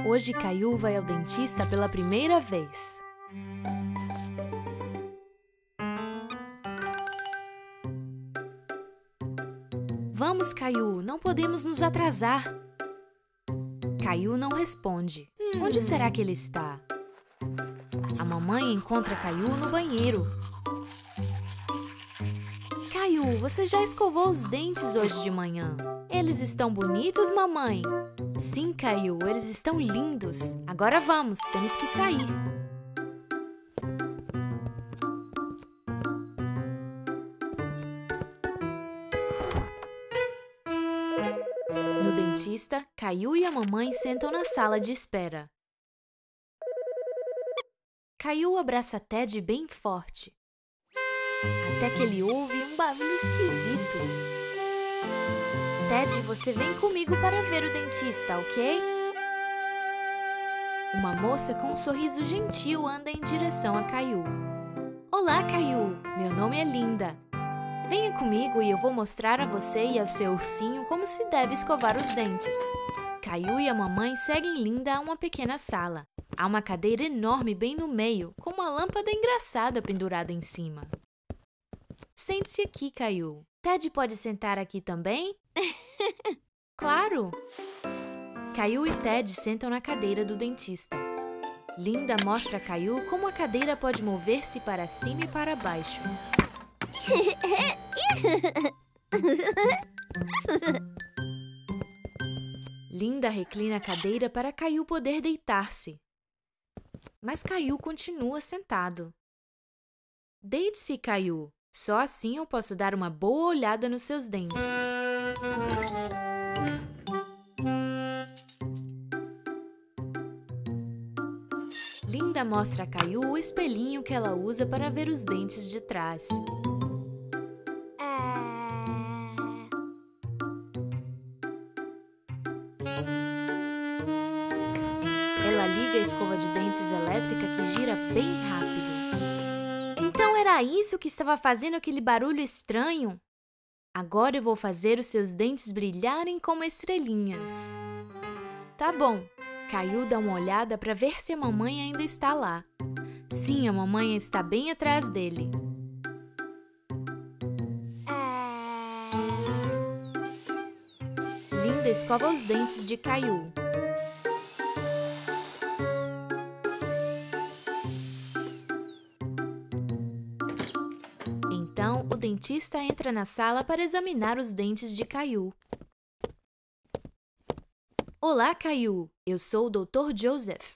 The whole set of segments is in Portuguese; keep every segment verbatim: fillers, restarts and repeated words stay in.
Hoje Caillou vai ao dentista pela primeira vez. Vamos, Caillou, não podemos nos atrasar. Caillou não responde. Onde será que ele está? A mamãe encontra Caillou no banheiro. Caillou, você já escovou os dentes hoje de manhã? Eles estão bonitos, mamãe? Sim, Caillou, eles estão lindos. Agora vamos, temos que sair. No dentista, Caillou e a mamãe sentam na sala de espera. Caillou abraça Ted bem forte, até que ele ouve um barulho esquisito. Ted, você vem comigo para ver o dentista, ok? Uma moça com um sorriso gentil anda em direção a Caillou. Olá, Caillou, meu nome é Linda. Venha comigo e eu vou mostrar a você e ao seu ursinho como se deve escovar os dentes. Caillou e a mamãe seguem Linda a uma pequena sala. Há uma cadeira enorme bem no meio, com uma lâmpada engraçada pendurada em cima. Sente-se aqui, Caillou. Ted pode sentar aqui também? Claro! Caillou e Ted sentam na cadeira do dentista. Linda mostra a Caillou como a cadeira pode mover-se para cima e para baixo. Linda reclina a cadeira para Caillou poder deitar-se. Mas Caillou continua sentado. Deite-se, Caillou. Só assim eu posso dar uma boa olhada nos seus dentes. Linda mostra a Caillou o espelhinho que ela usa para ver os dentes de trás. Ela liga a escova de dentes elétrica que gira bem rápido. Então era isso que estava fazendo aquele barulho estranho? Agora eu vou fazer os seus dentes brilharem como estrelinhas. Tá bom. Caillou dá uma olhada para ver se a mamãe ainda está lá. Sim, a mamãe está bem atrás dele. Linda escova os dentes de Caillou. Então, o dentista entra na sala para examinar os dentes de Caillou. Olá, Caillou. Eu sou o doutor Joseph.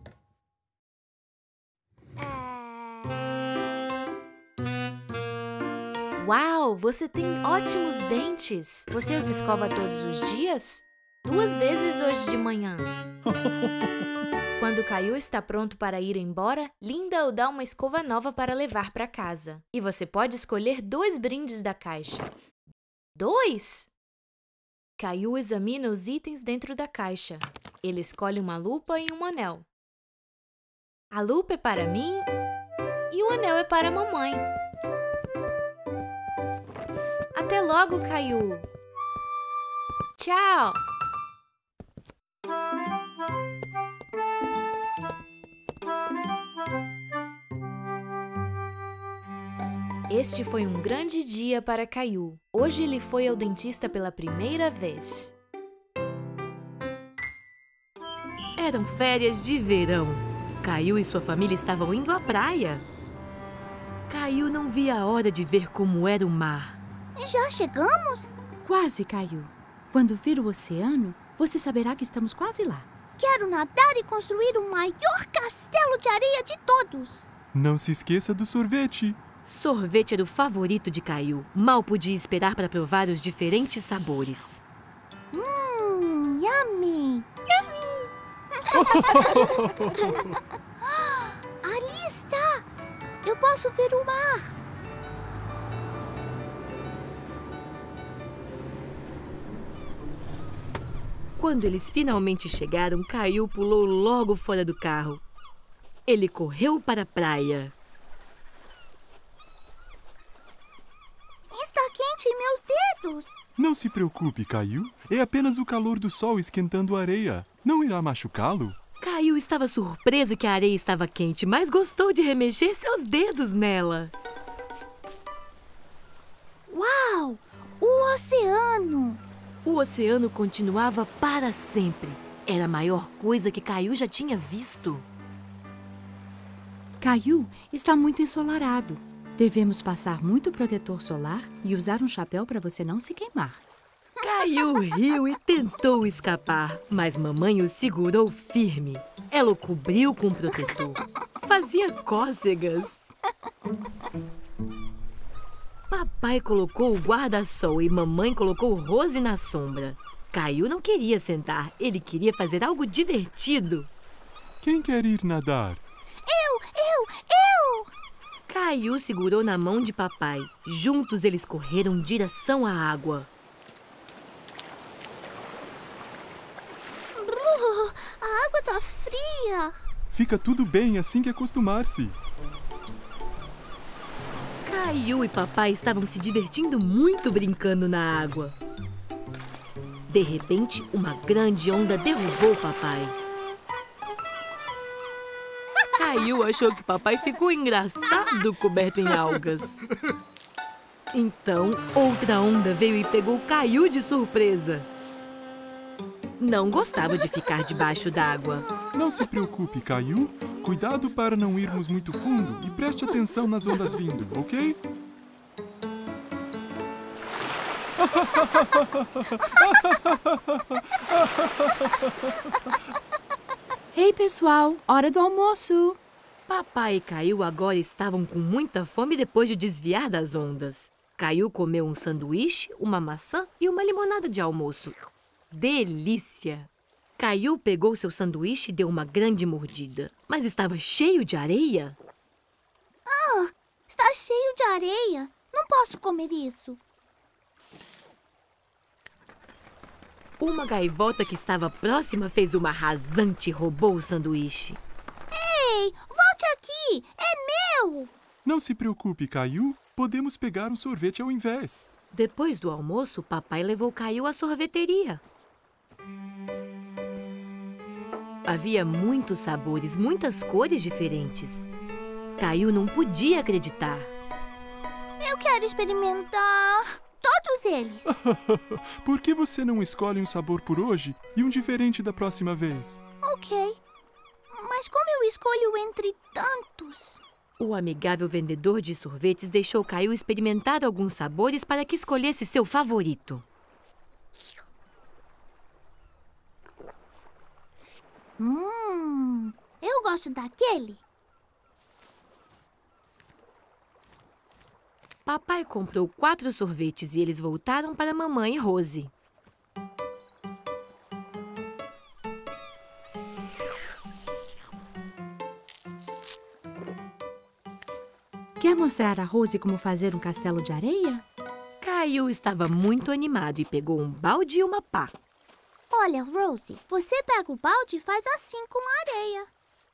Uau, você tem ótimos dentes! Você os escova todos os dias? Duas vezes hoje de manhã. Quando Caillou está pronto para ir embora, Linda o dá uma escova nova para levar para casa. E você pode escolher dois brindes da caixa. Dois? Caillou examina os itens dentro da caixa. Ele escolhe uma lupa e um anel. A lupa é para mim e o anel é para a mamãe. Até logo, Caillou! Tchau! Este foi um grande dia para Caillou. Hoje ele foi ao dentista pela primeira vez. Eram férias de verão. Caillou e sua família estavam indo à praia. Caillou não via a hora de ver como era o mar. Já chegamos? Quase, Caillou. Quando vir o oceano, você saberá que estamos quase lá. Quero nadar e construir o maior castelo de areia de todos. Não se esqueça do sorvete. Sorvete era o favorito de Caillou. Mal podia esperar para provar os diferentes sabores. Hum, yummy! Ali está! Eu posso ver o mar. Quando eles finalmente chegaram, Caillou pulou logo fora do carro. Ele correu para a praia. Está quente em meus dedos. Não se preocupe, Caillou. É apenas o calor do sol esquentando a areia. Não irá machucá-lo. Caillou estava surpreso que a areia estava quente, mas gostou de remexer seus dedos nela. Uau! O oceano! O oceano continuava para sempre. Era a maior coisa que Caillou já tinha visto. Caillou está muito ensolarado. Devemos passar muito protetor solar e usar um chapéu para você não se queimar. Caillou riu e tentou escapar, mas mamãe o segurou firme. Ela o cobriu com protetor. Fazia cócegas. Papai colocou o guarda-sol e mamãe colocou Rose na sombra. Caillou não queria sentar, ele queria fazer algo divertido. Quem quer ir nadar? Eu, eu, eu! Caillou segurou na mão de papai. Juntos eles correram em direção à água. Brrr, a água tá fria. Fica tudo bem assim que acostumar-se. Caillou e papai estavam se divertindo muito brincando na água. De repente, uma grande onda derrubou papai. Caillou achou que papai ficou engraçado coberto em algas. Então, outra onda veio e pegou Caillou de surpresa. Não gostava de ficar debaixo d'água. Não se preocupe, Caillou. Cuidado para não irmos muito fundo e preste atenção nas ondas vindo, ok? Ei, pessoal, hora do almoço. Papai e Caillou agora estavam com muita fome depois de desviar das ondas. Caillou comeu um sanduíche, uma maçã e uma limonada de almoço. Delícia! Caillou pegou seu sanduíche e deu uma grande mordida, mas estava cheio de areia. Ah, está cheio de areia. Não posso comer isso. Uma gaivota que estava próxima fez uma rasante e roubou o sanduíche. Ei, volte aqui! É meu! Não se preocupe, Caillou. Podemos pegar um sorvete ao invés. Depois do almoço, papai levou Caillou à sorveteria. Havia muitos sabores, muitas cores diferentes. Caillou não podia acreditar. Eu quero experimentar todos eles. Por que você não escolhe um sabor por hoje e um diferente da próxima vez? Ok. Mas como eu escolho entre tantos? O amigável vendedor de sorvetes deixou Caillou experimentar alguns sabores para que escolhesse seu favorito. Hum, eu gosto daquele. Papai comprou quatro sorvetes e eles voltaram para mamãe e Rose. Quer mostrar a Rose como fazer um castelo de areia? Caillou estava muito animado e pegou um balde e uma pá. Olha, Rose, você pega o balde e faz assim com a areia.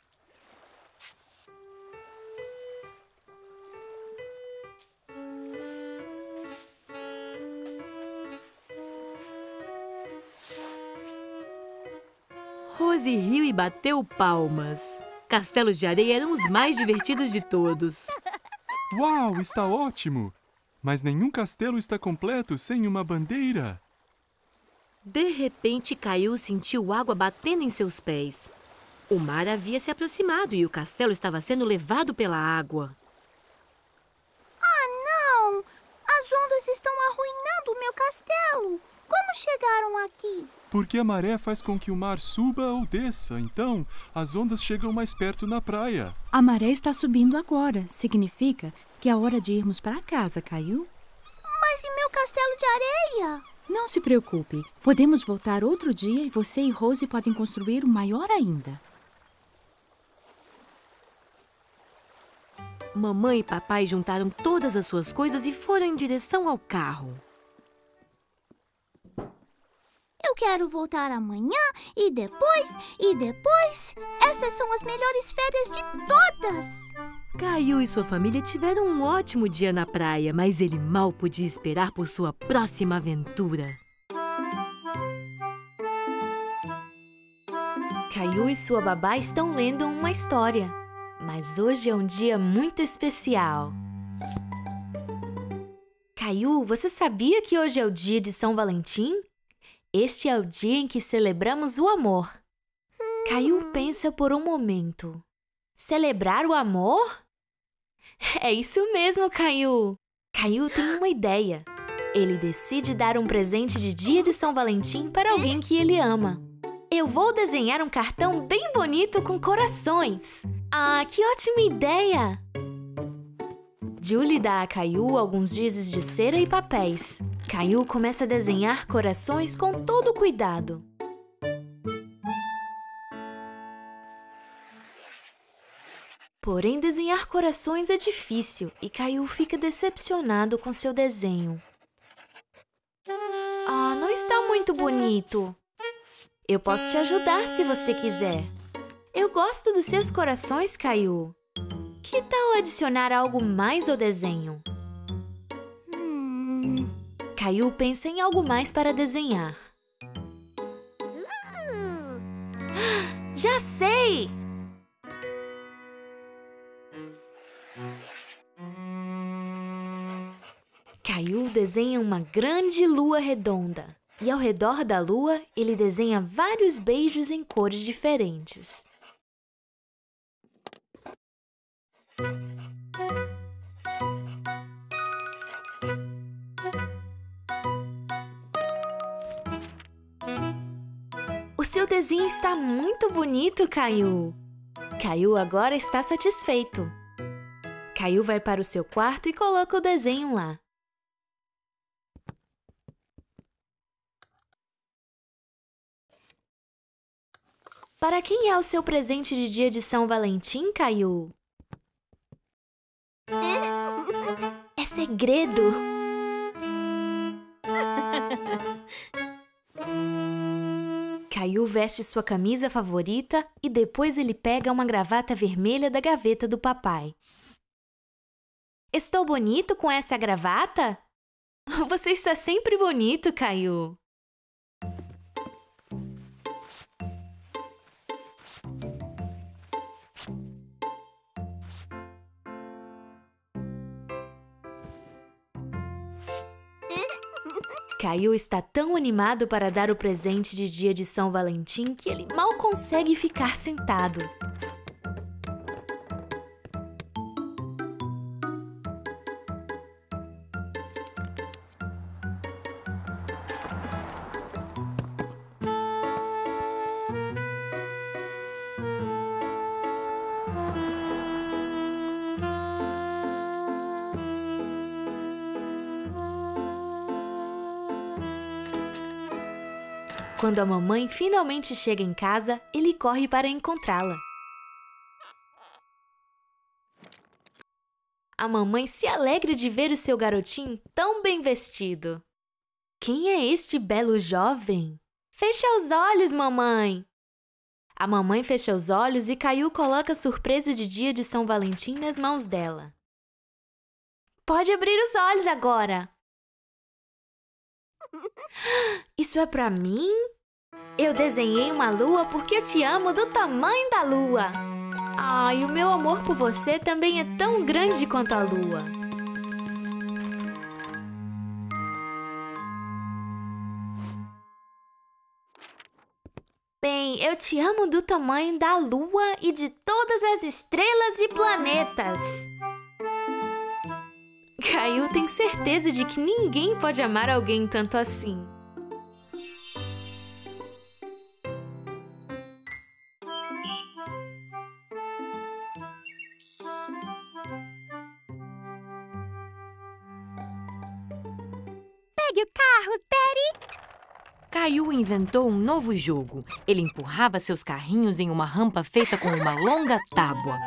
Rose riu e bateu palmas. Castelos de areia eram os mais divertidos de todos. Uau, está ótimo! Mas nenhum castelo está completo sem uma bandeira. De repente, Caillou sentiu água batendo em seus pés. O mar havia se aproximado e o castelo estava sendo levado pela água. Ah, não! As ondas estão arruinando o meu castelo. Como chegaram aqui? Porque a maré faz com que o mar suba ou desça, então as ondas chegam mais perto na praia. A maré está subindo agora. Significa que é hora de irmos para casa, Caillou. Mas e meu castelo de areia? Não se preocupe. Podemos voltar outro dia e você e Rose podem construir um maior ainda. Mamãe e papai juntaram todas as suas coisas e foram em direção ao carro. Eu quero voltar amanhã e depois, e depois. Essas são as melhores férias de todas. Caiu e sua família tiveram um ótimo dia na praia, mas ele mal podia esperar por sua próxima aventura. Caiu e sua babá estão lendo uma história, mas hoje é um dia muito especial. Caiu, você sabia que hoje é o dia de São Valentim? Este é o dia em que celebramos o amor. Caiu pensa por um momento. Celebrar o amor? É isso mesmo, Caiu. Caiu tem uma ideia. Ele decide dar um presente de dia de São Valentim para alguém que ele ama. Eu vou desenhar um cartão bem bonito com corações. Ah, que ótima ideia! Julie dá a Caiu alguns giz de cera e papéis. Caiu começa a desenhar corações com todo cuidado. Porém, desenhar corações é difícil e Caiu fica decepcionado com seu desenho. Ah, não está muito bonito. Eu posso te ajudar se você quiser. Eu gosto dos seus corações, Caiu. Que tal adicionar algo mais ao desenho? Hum. Caiu pensa em algo mais para desenhar. Já sei! Caiu desenha uma grande lua redonda. E ao redor da lua, ele desenha vários beijos em cores diferentes. O seu desenho está muito bonito, Caiu. Caiu agora está satisfeito. Caiu vai para o seu quarto e coloca o desenho lá. Para quem é o seu presente de dia de São Valentim, Caiu? É segredo! Caiu veste sua camisa favorita e depois ele pega uma gravata vermelha da gaveta do papai. Estou bonito com essa gravata? Você está sempre bonito, Caiu! Caiu está tão animado para dar o presente de dia de São Valentim que ele mal consegue ficar sentado. Quando a mamãe finalmente chega em casa, ele corre para encontrá-la. A mamãe se alegra de ver o seu garotinho tão bem vestido. Quem é este belo jovem? Fecha os olhos, mamãe! A mamãe fecha os olhos e Caiu coloca a surpresa de dia de São Valentim nas mãos dela. Pode abrir os olhos agora! Isso é pra mim? Eu desenhei uma lua porque eu te amo do tamanho da lua. Ai, o meu amor por você também é tão grande quanto a lua. Bem, eu te amo do tamanho da lua e de todas as estrelas e planetas. Caiu tem certeza de que ninguém pode amar alguém tanto assim. Pegue o carro, Teddy! Caiu inventou um novo jogo. Ele empurrava seus carrinhos em uma rampa feita com uma longa tábua.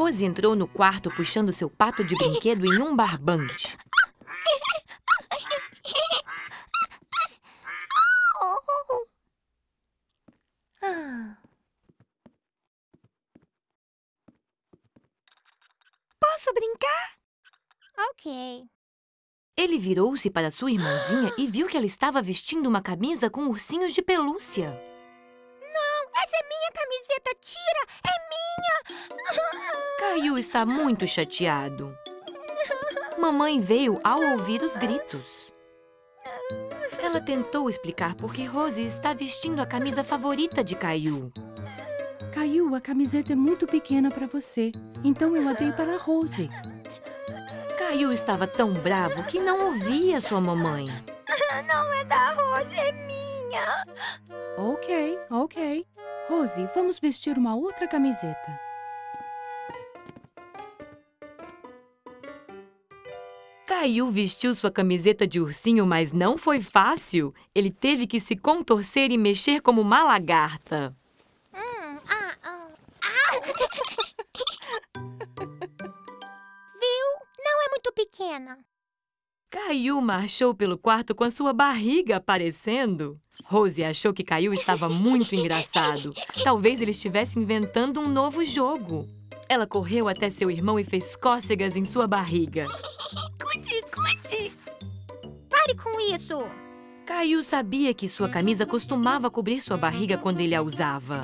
Rose entrou no quarto puxando seu pato de brinquedo em um barbante. Posso brincar? Ok. Ele virou-se para sua irmãzinha e viu que ela estava vestindo uma camisa com ursinhos de pelúcia. Não, essa é minha camiseta. Tira, é minha. Caillou está muito chateado. Mamãe veio ao ouvir os gritos. Ela tentou explicar por que Rose está vestindo a camisa favorita de Caillou. Caillou, a camiseta é muito pequena para você, então eu a dei para a Rose. Caillou estava tão bravo que não ouvia sua mamãe. Não é da Rose, é minha. Ok, ok. Rose, vamos vestir uma outra camiseta. Caillou vestiu sua camiseta de ursinho, mas não foi fácil. Ele teve que se contorcer e mexer como uma lagarta. Hum, ah, ah, ah. Viu? Não é muito pequena. Caillou marchou pelo quarto com a sua barriga aparecendo. Rose achou que Caillou estava muito engraçado. Talvez ele estivesse inventando um novo jogo. Ela correu até seu irmão e fez cócegas em sua barriga. Cuti, cuti. Pare com isso. Caillou sabia que sua camisa costumava cobrir sua barriga quando ele a usava.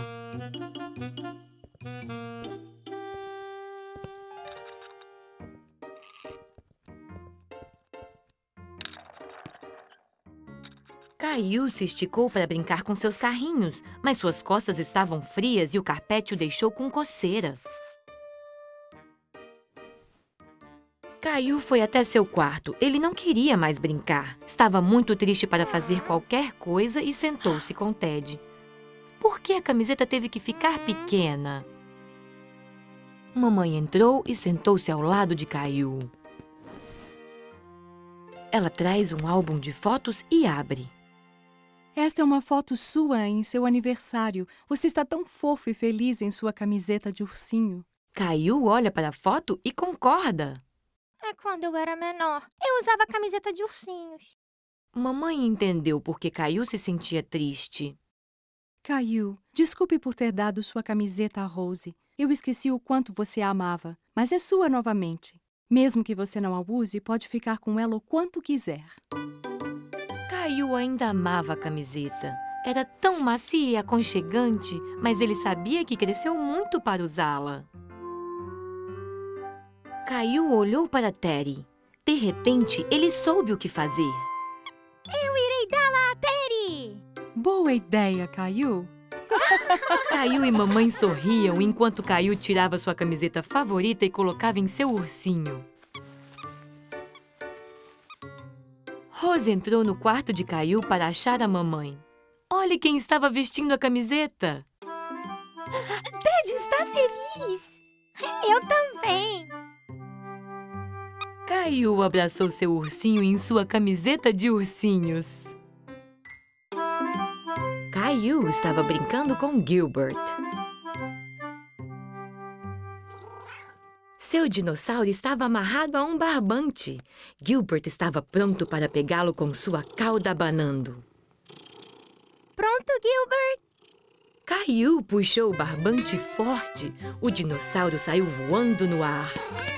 Caillou se esticou para brincar com seus carrinhos, mas suas costas estavam frias e o carpete o deixou com coceira. Caillou foi até seu quarto. Ele não queria mais brincar. Estava muito triste para fazer qualquer coisa e sentou-se com Ted. Por que a camiseta teve que ficar pequena? Mamãe entrou e sentou-se ao lado de Caillou. Ela traz um álbum de fotos e abre. Esta é uma foto sua em seu aniversário. Você está tão fofo e feliz em sua camiseta de ursinho. Caillou olha para a foto e concorda. É quando eu era menor. Eu usava camiseta de ursinhos. Mamãe entendeu por que Caillou se sentia triste. Caillou, desculpe por ter dado sua camiseta a Rose. Eu esqueci o quanto você a amava, mas é sua novamente. Mesmo que você não a use, pode ficar com ela o quanto quiser. Caillou ainda amava a camiseta. Era tão macia e aconchegante, mas ele sabia que cresceu muito para usá-la. Caillou olhou para Teddy. De repente, ele soube o que fazer. Eu irei dá-la a Teddy! Boa ideia, Caillou. Caillou e mamãe sorriam enquanto Caillou tirava sua camiseta favorita e colocava em seu ursinho. Rose entrou no quarto de Caillou para achar a mamãe. Olhe quem estava vestindo a camiseta! Ted está feliz! Eu também! Caillou abraçou seu ursinho em sua camiseta de ursinhos. Caillou estava brincando com Gilbert. Seu dinossauro estava amarrado a um barbante. Gilbert estava pronto para pegá-lo com sua cauda abanando. Pronto, Gilbert? Caillou puxou o barbante forte. O dinossauro saiu voando no ar.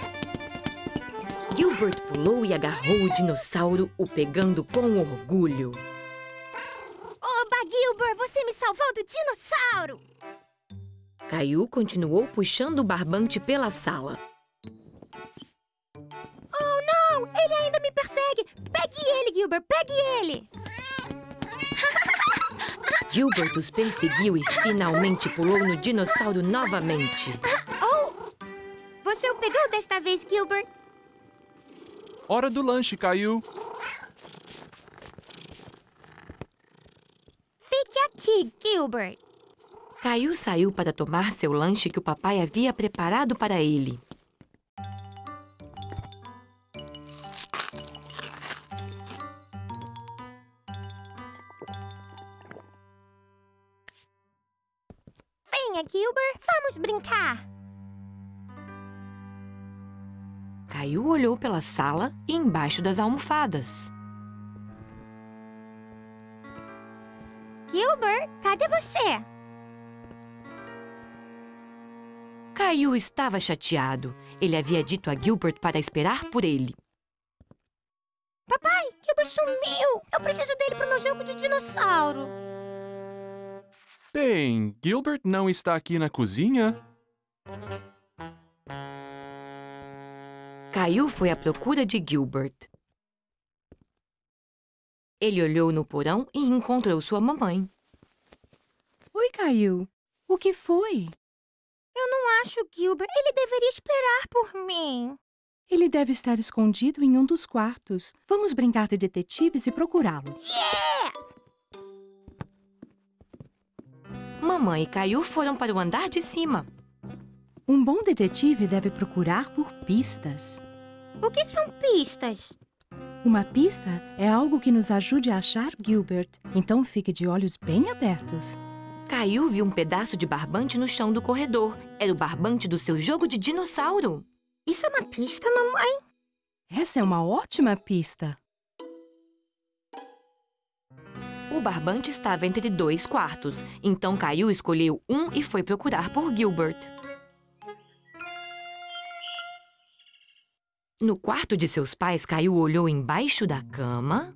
Gilbert pulou e agarrou o dinossauro, o pegando com orgulho. Oba, Gilbert, você me salvou do dinossauro! Caillou continuou puxando o barbante pela sala. Oh, não! Ele ainda me persegue! Pegue ele, Gilbert! Pegue ele! Gilbert os perseguiu e finalmente pulou no dinossauro novamente. Oh! Você o pegou desta vez, Gilbert? Hora do lanche, Caillou. Fique aqui, Gilbert. Caillou saiu para tomar seu lanche que o papai havia preparado para ele. Venha, Gilbert. Vamos brincar. Caillou olhou pela sala e embaixo das almofadas. Gilbert, cadê você? Caillou estava chateado. Ele havia dito a Gilbert para esperar por ele. Papai, Gilbert sumiu! Eu preciso dele para o meu jogo de dinossauro. Bem, Gilbert não está aqui na cozinha? Caillou foi à procura de Gilbert. Ele olhou no porão e encontrou sua mamãe. Oi, Caillou. O que foi? Eu não acho Gilbert. Ele deveria esperar por mim. Ele deve estar escondido em um dos quartos. Vamos brincar de detetives e procurá-lo. Yeah! Mamãe e Caillou foram para o andar de cima. Um bom detetive deve procurar por pistas. O que são pistas? Uma pista é algo que nos ajude a achar Gilbert. Então fique de olhos bem abertos. Caillou viu um pedaço de barbante no chão do corredor. Era o barbante do seu jogo de dinossauro. Isso é uma pista, mamãe? Essa é uma ótima pista. O barbante estava entre dois quartos. Então Caillou escolheu um e foi procurar por Gilbert. No quarto de seus pais, Caillou olhou embaixo da cama.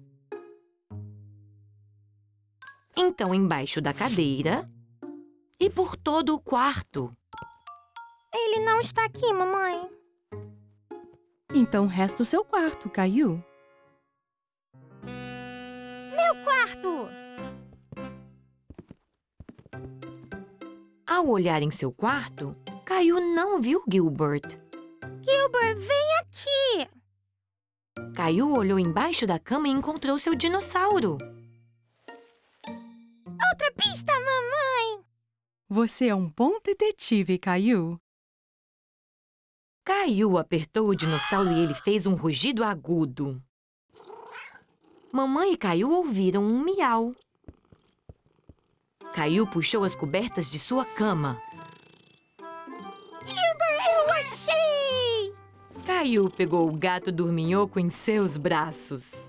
Então embaixo da cadeira. E por todo o quarto. Ele não está aqui, mamãe. Então resta o seu quarto, Caillou. Meu quarto! Ao olhar em seu quarto, Caillou não viu Gilbert. Gilbert, vem aqui! Caillou olhou embaixo da cama e encontrou seu dinossauro. Outra pista, mamãe! Você é um bom detetive, Caillou. Caillou apertou o dinossauro e ele fez um rugido agudo. Mamãe e Caillou ouviram um miau. Caillou puxou as cobertas de sua cama. Gilbert, eu achei! Caillou pegou o gato dorminhoco em seus braços.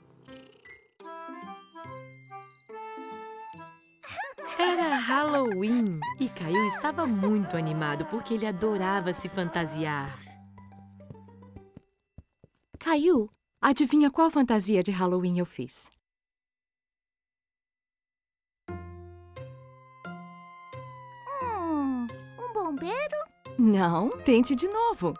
Era Halloween e Caillou estava muito animado porque ele adorava se fantasiar. Caillou, adivinha qual fantasia de Halloween eu fiz? Hum, um bombeiro? Não, tente de novo.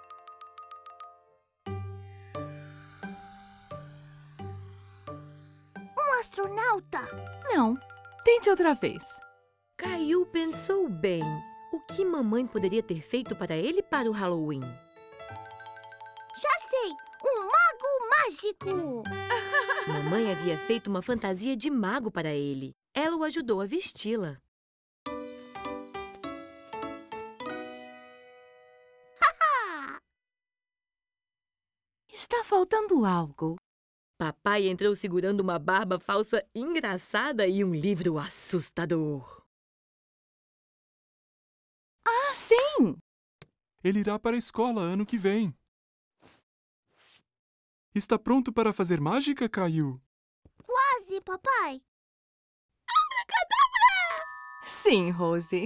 Um astronauta? Não, tente outra vez. Caillou pensou bem. O que mamãe poderia ter feito para ele para o Halloween? Já sei! Um mago mágico! Mamãe havia feito uma fantasia de mago para ele. Ela o ajudou a vesti-la. Está faltando algo. Papai entrou segurando uma barba falsa engraçada e um livro assustador. Ah, sim! Ele irá para a escola ano que vem. Está pronto para fazer mágica, Caillou? Quase, papai! Sim, Rose.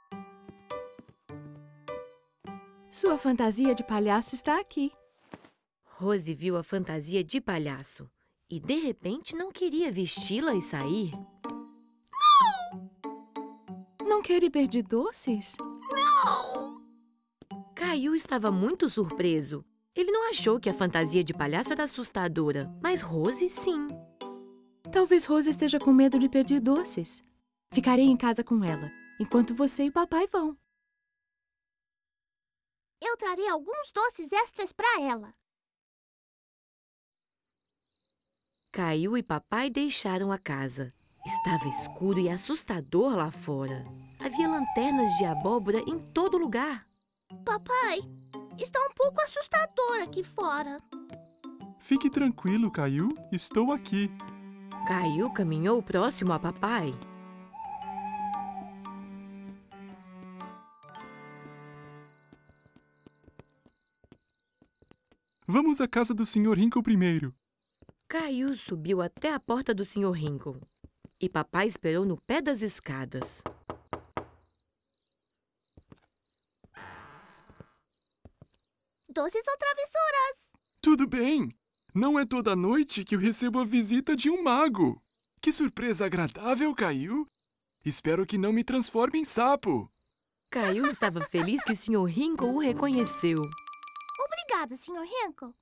Sua fantasia de palhaço está aqui. Rose viu a fantasia de palhaço e, de repente, não queria vesti-la e sair. Não quer ir de doces? Caillou estava muito surpreso. Ele não achou que a fantasia de palhaço era assustadora, mas Rose, sim. Talvez Rose esteja com medo de perder doces. Ficarei em casa com ela, enquanto você e o papai vão. Eu trarei alguns doces extras para ela. Caillou e papai deixaram a casa. Estava escuro e assustador lá fora. Havia lanternas de abóbora em todo lugar. Papai, está um pouco assustador aqui fora. Fique tranquilo, Caillou. Estou aqui. Caillou caminhou próximo a papai. Vamos à casa do senhor Hinkle primeiro. Caillou subiu até a porta do senhor Hinkle e papai esperou no pé das escadas. Doces ou travessuras? Tudo bem. Não é toda noite que eu recebo a visita de um mago. Que surpresa agradável, Caillou. Espero que não me transforme em sapo. Caillou estava feliz que o senhor Hinkle o reconheceu. Obrigado, senhor Hinkle.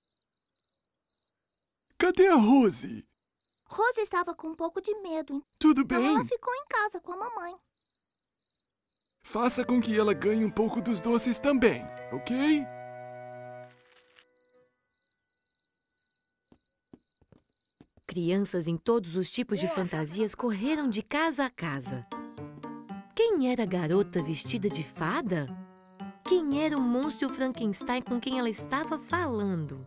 Cadê a Rose? Rose estava com um pouco de medo, Tudo então bem. ela ficou em casa com a mamãe. Faça com que ela ganhe um pouco dos doces também, ok? Crianças em todos os tipos de fantasias correram de casa a casa. Quem era a garota vestida de fada? Quem era o monstro Frankenstein com quem ela estava falando?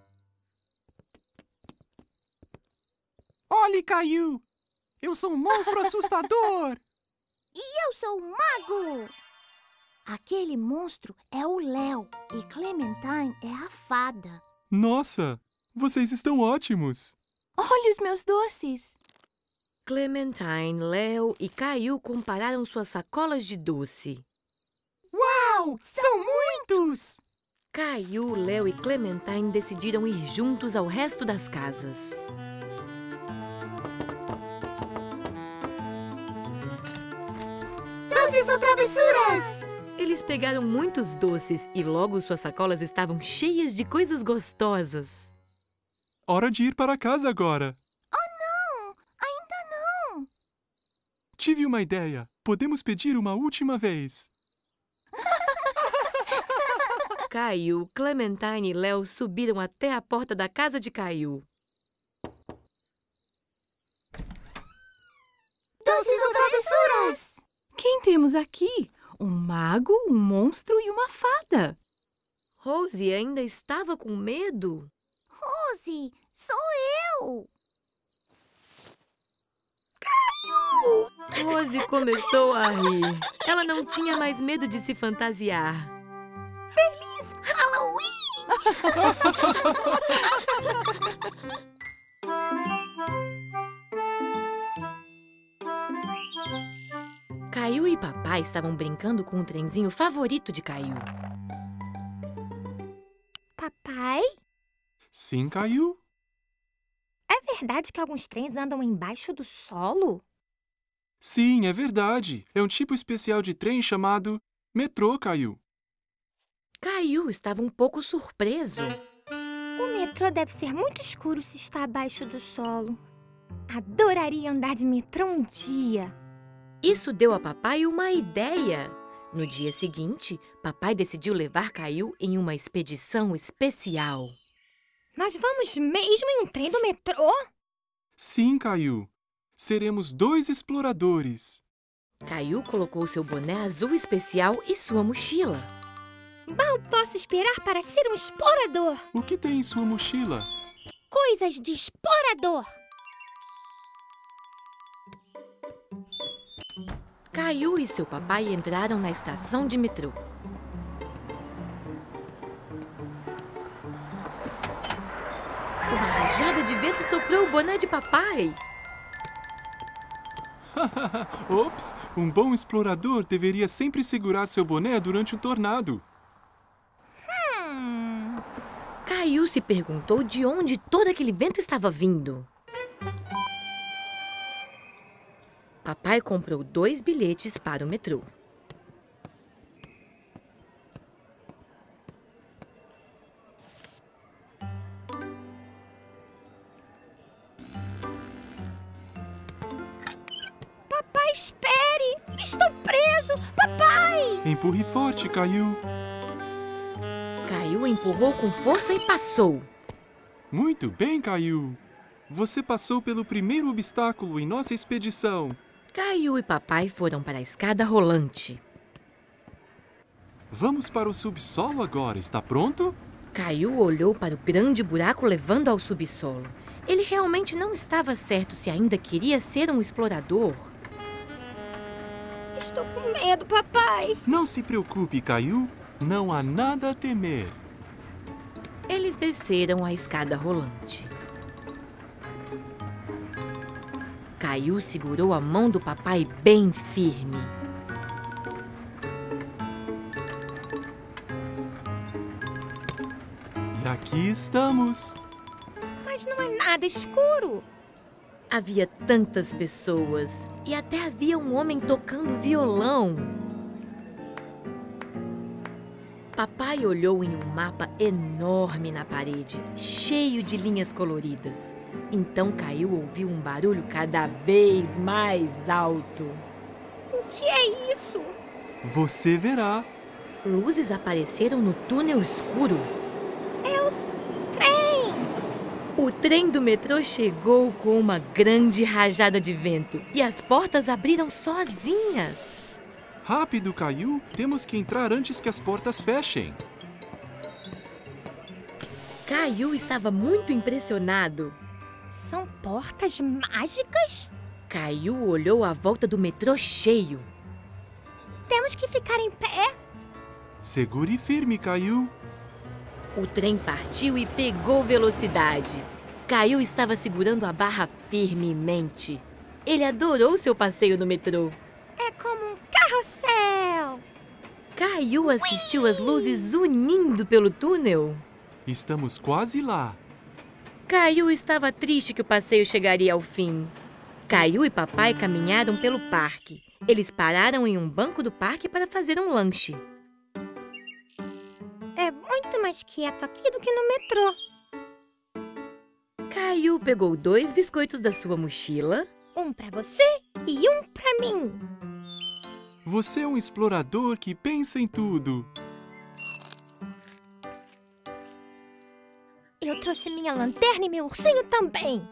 Olhe, Caillou! Eu sou um monstro assustador! E eu sou um mago! Aquele monstro é o Léo e Clementine é a fada. Nossa, vocês estão ótimos. Olha os meus doces! Clementine, Léo e Caillou compararam suas sacolas de doce. Uau! São muitos! Caillou, Léo e Clementine decidiram ir juntos ao resto das casas. Doces ou travessuras? Eles pegaram muitos doces e logo suas sacolas estavam cheias de coisas gostosas. Hora de ir para casa agora. Oh, não! Ainda não! Tive uma ideia. Podemos pedir uma última vez. Caillou, Clementine e Léo subiram até a porta da casa de Caillou. Doces ou travessuras? Quem temos aqui? Um mago, um monstro e uma fada. Rose ainda estava com medo. Rose, sou eu! Rose começou a rir. Ela não tinha mais medo de se fantasiar. Halloween! Caillou e papai estavam brincando com o trenzinho favorito de Caillou. Papai, Sim, Caillou? é verdade que alguns trens andam embaixo do solo? Sim, é verdade. É um tipo especial de trem chamado metrô, Caillou. Caillou estava um pouco surpreso. O metrô deve ser muito escuro se está abaixo do solo. Adoraria andar de metrô um dia. Isso deu a papai uma ideia. No dia seguinte, papai decidiu levar Caillou em uma expedição especial. Nós vamos mesmo em um trem do metrô? Sim, Caillou. Seremos dois exploradores. Caillou colocou seu boné azul especial e sua mochila. Mal posso esperar para ser um explorador. O que tem em sua mochila? Coisas de explorador. Caillou e seu papai entraram na estação de metrô. Uma rajada de vento soprou o boné de papai. Ops! Um bom explorador deveria sempre segurar seu boné durante um tornado. Hum, Caillou se perguntou de onde todo aquele vento estava vindo. Papai comprou dois bilhetes para o metrô. papai, espere! Estou preso! Papai! Empurre forte, Caillou. Caillou empurrou com força e passou. Muito bem, Caillou. Você passou pelo primeiro obstáculo em nossa expedição. Caillou e papai foram para a escada rolante. Vamos para o subsolo agora. Está pronto? Caillou olhou para o grande buraco levando ao subsolo. Ele realmente não estava certo se ainda queria ser um explorador. Estou com medo, papai. Não se preocupe, Caillou. Não há nada a temer. Eles desceram a escada rolante. Caillou segurou a mão do papai bem firme. E aqui estamos. Mas não é nada escuro. Havia tantas pessoas e até havia um homem tocando violão. Papai olhou em um mapa enorme na parede, cheio de linhas coloridas. Então Caillou ouviu um barulho cada vez mais alto. O que é isso? Você verá. Luzes apareceram no túnel escuro. É o trem! O trem do metrô chegou com uma grande rajada de vento e as portas abriram sozinhas. Rápido, Caillou. Temos que entrar antes que as portas fechem. Caillou estava muito impressionado. São portas mágicas? Caillou olhou à volta do metrô cheio. Temos que ficar em pé? Segure firme, Caillou. O trem partiu e pegou velocidade. Caillou estava segurando a barra firmemente. Ele adorou seu passeio no metrô. É como um carrossel! Caillou assistiu as luzes unindo pelo túnel. Estamos quase lá. Caillou estava triste que o passeio chegaria ao fim. Caillou e papai caminharam pelo parque. Eles pararam em um banco do parque para fazer um lanche. É muito mais quieto aqui do que no metrô. Caillou pegou dois biscoitos da sua mochila. Um pra você e um pra mim. Você é um explorador que pensa em tudo. Eu trouxe minha lanterna e meu ursinho também.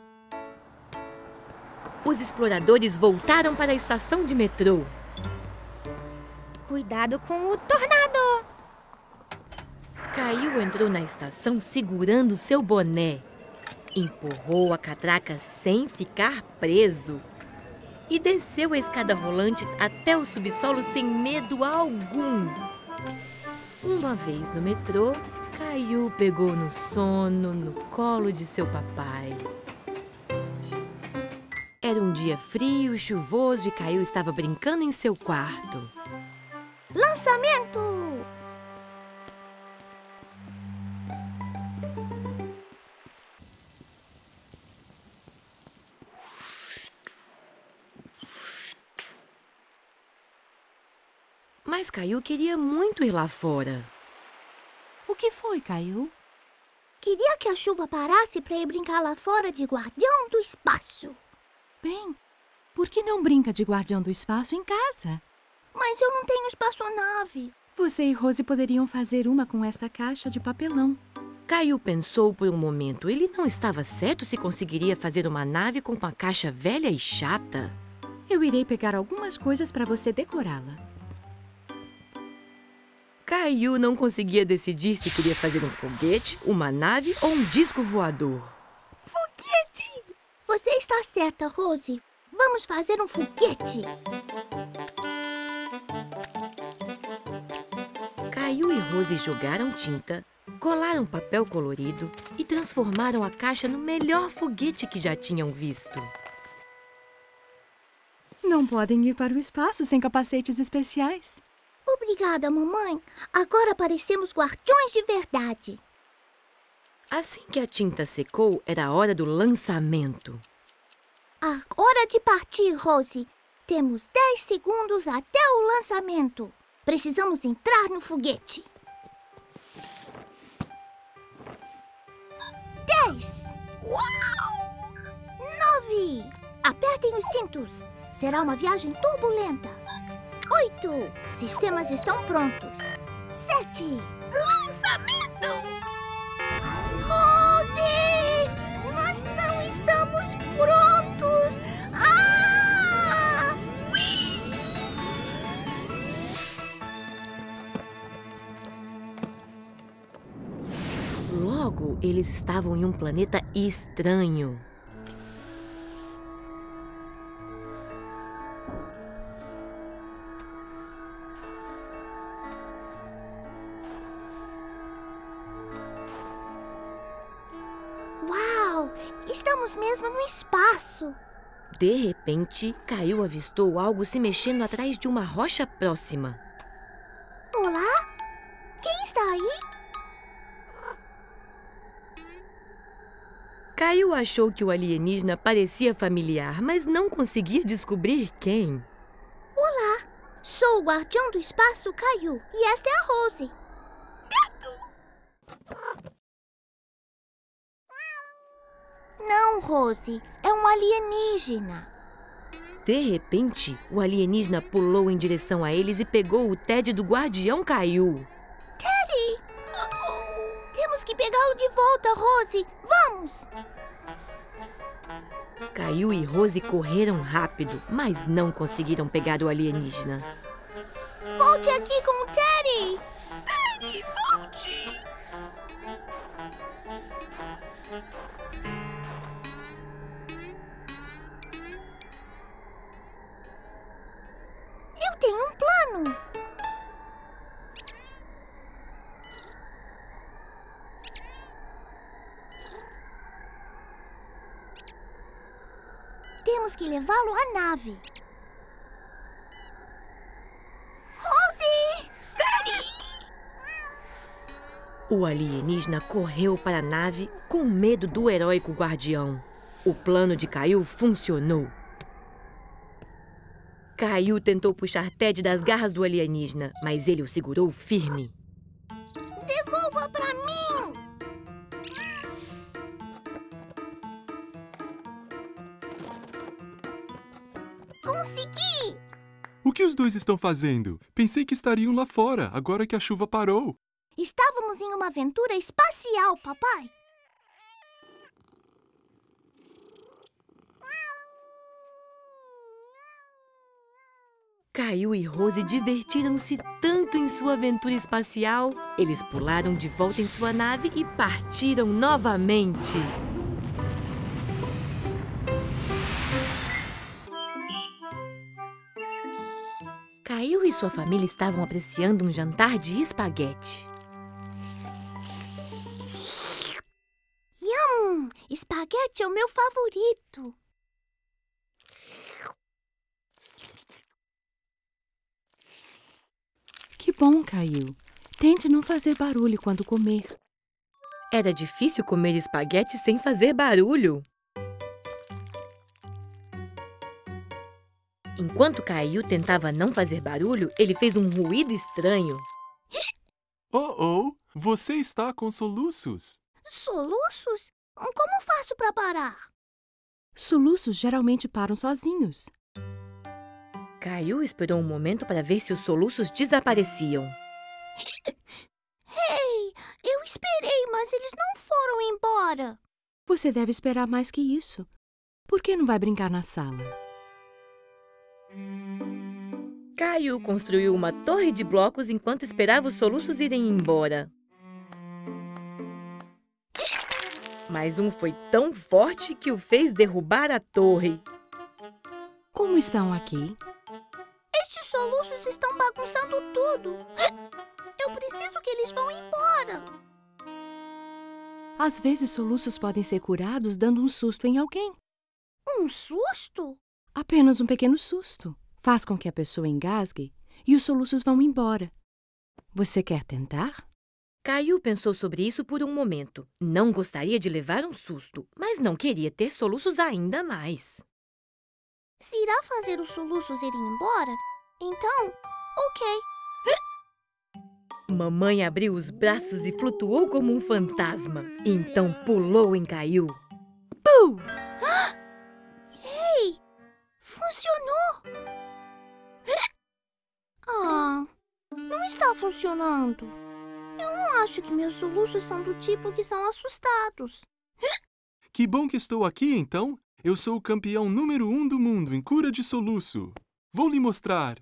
Os exploradores voltaram para a estação de metrô. Cuidado com o tornado! Caillou entrou na estação segurando seu boné. Empurrou a catraca sem ficar preso. E desceu a escada rolante até o subsolo sem medo algum. Uma vez no metrô, Caillou pegou no sono no colo de seu papai. Era um dia frio, chuvoso e Caillou estava brincando em seu quarto. Lançamento! Mas Caillou queria muito ir lá fora. O que foi, Caillou? Queria que a chuva parasse para ir brincar lá fora de guardião do espaço. Bem, por que não brinca de guardião do espaço em casa? Mas eu não tenho espaçonave. Você e Rose poderiam fazer uma com essa caixa de papelão. Caillou pensou por um momento. Ele não estava certo se conseguiria fazer uma nave com uma caixa velha e chata. Eu irei pegar algumas coisas para você decorá-la. Caillou não conseguia decidir se queria fazer um foguete, uma nave ou um disco voador. Foguete! Você está certa, Rose. Vamos fazer um foguete. Caillou e Rose jogaram tinta, colaram papel colorido e transformaram a caixa no melhor foguete que já tinham visto. Não podem ir para o espaço sem capacetes especiais. Obrigada, mamãe. Agora parecemos guardiões de verdade. Assim que a tinta secou, era a hora do lançamento. A hora de partir, Rose. Temos dez segundos até o lançamento. Precisamos entrar no foguete. Dez! Uau! Nove! Apertem os cintos. Será uma viagem turbulenta. Oito! Sistemas estão prontos. Sete! Lançamento! Rose! Nós não estamos prontos! Ah! Ui! Logo, eles estavam em um planeta estranho. Estamos mesmo no espaço. De repente, Caillou avistou algo se mexendo atrás de uma rocha próxima. Olá? Quem está aí? Caillou achou que o alienígena parecia familiar, mas não conseguia descobrir quem. Olá, sou o guardião do espaço, Caillou, e esta é a Rose. Não, Rose, é um alienígena. De repente, o alienígena pulou em direção a eles e pegou o Ted do guardião Caillou. Teddy! Temos que pegá-lo de volta, Rose. Vamos! Caillou e Rose correram rápido, mas não conseguiram pegar o alienígena. Volte aqui com o Teddy! Teddy, volte! Eu tenho um plano. Temos que levá-lo à nave. Rose! O alienígena correu para a nave com medo do heróico guardião. O plano de Caillou funcionou. Caillou tentou puxar Ted das garras do alienígena, mas ele o segurou firme. Devolva para mim! Consegui! O que os dois estão fazendo? Pensei que estariam lá fora, agora que a chuva parou. Estávamos em uma aventura espacial, papai. Caillou e Rose divertiram-se tanto em sua aventura espacial. Eles pularam de volta em sua nave e partiram novamente. Caillou e sua família estavam apreciando um jantar de espaguete. Yum! Espaguete é o meu favorito. Que bom, Caillou. Tente não fazer barulho quando comer. Era difícil comer espaguete sem fazer barulho. Enquanto Caillou tentava não fazer barulho, ele fez um ruído estranho. Oh, oh, você está com soluços. Soluços? Como faço para parar? Soluços geralmente param sozinhos. Caillou esperou um momento para ver se os soluços desapareciam. Ei, eu esperei, mas eles não foram embora. Você deve esperar mais que isso. Por que não vai brincar na sala? Caillou construiu uma torre de blocos enquanto esperava os soluços irem embora. Mas um foi tão forte que o fez derrubar a torre. Como estão aqui? Estes soluços estão bagunçando tudo. Eu preciso que eles vão embora. Às vezes, soluços podem ser curados dando um susto em alguém. Um susto? Apenas um pequeno susto. Faz com que a pessoa engasgue e os soluços vão embora. Você quer tentar? Caillou pensou sobre isso por um momento. Não gostaria de levar um susto, mas não queria ter soluços ainda mais. Se irá fazer os soluços irem embora, então, ok. Mamãe abriu os braços e flutuou como um fantasma. Então pulou em Caillou. Pum! Ei! Funcionou! Ah, não está funcionando. Eu não acho que meus soluços são do tipo que são assustados. Que bom que estou aqui, então. Eu sou o campeão número um do mundo em cura de soluço. Vou lhe mostrar.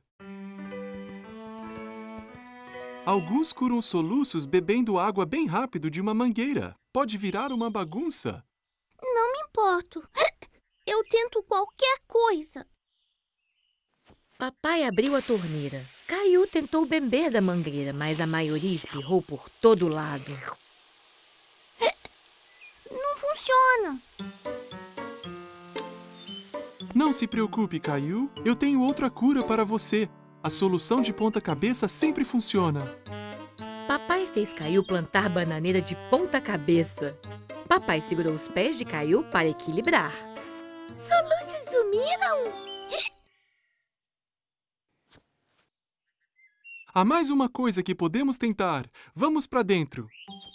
Alguns curam soluços bebendo água bem rápido de uma mangueira. Pode virar uma bagunça. Não me importo. Eu tento qualquer coisa. Papai abriu a torneira. Caillou tentou beber da mangueira, mas a maioria espirrou por todo lado. Não funciona. Não se preocupe, Caillou. Eu tenho outra cura para você. A solução de ponta-cabeça sempre funciona. Papai fez Caillou plantar bananeira de ponta cabeça. Papai segurou os pés de Caillou para equilibrar. Soluços sumiram! Há mais uma coisa que podemos tentar. Vamos para dentro.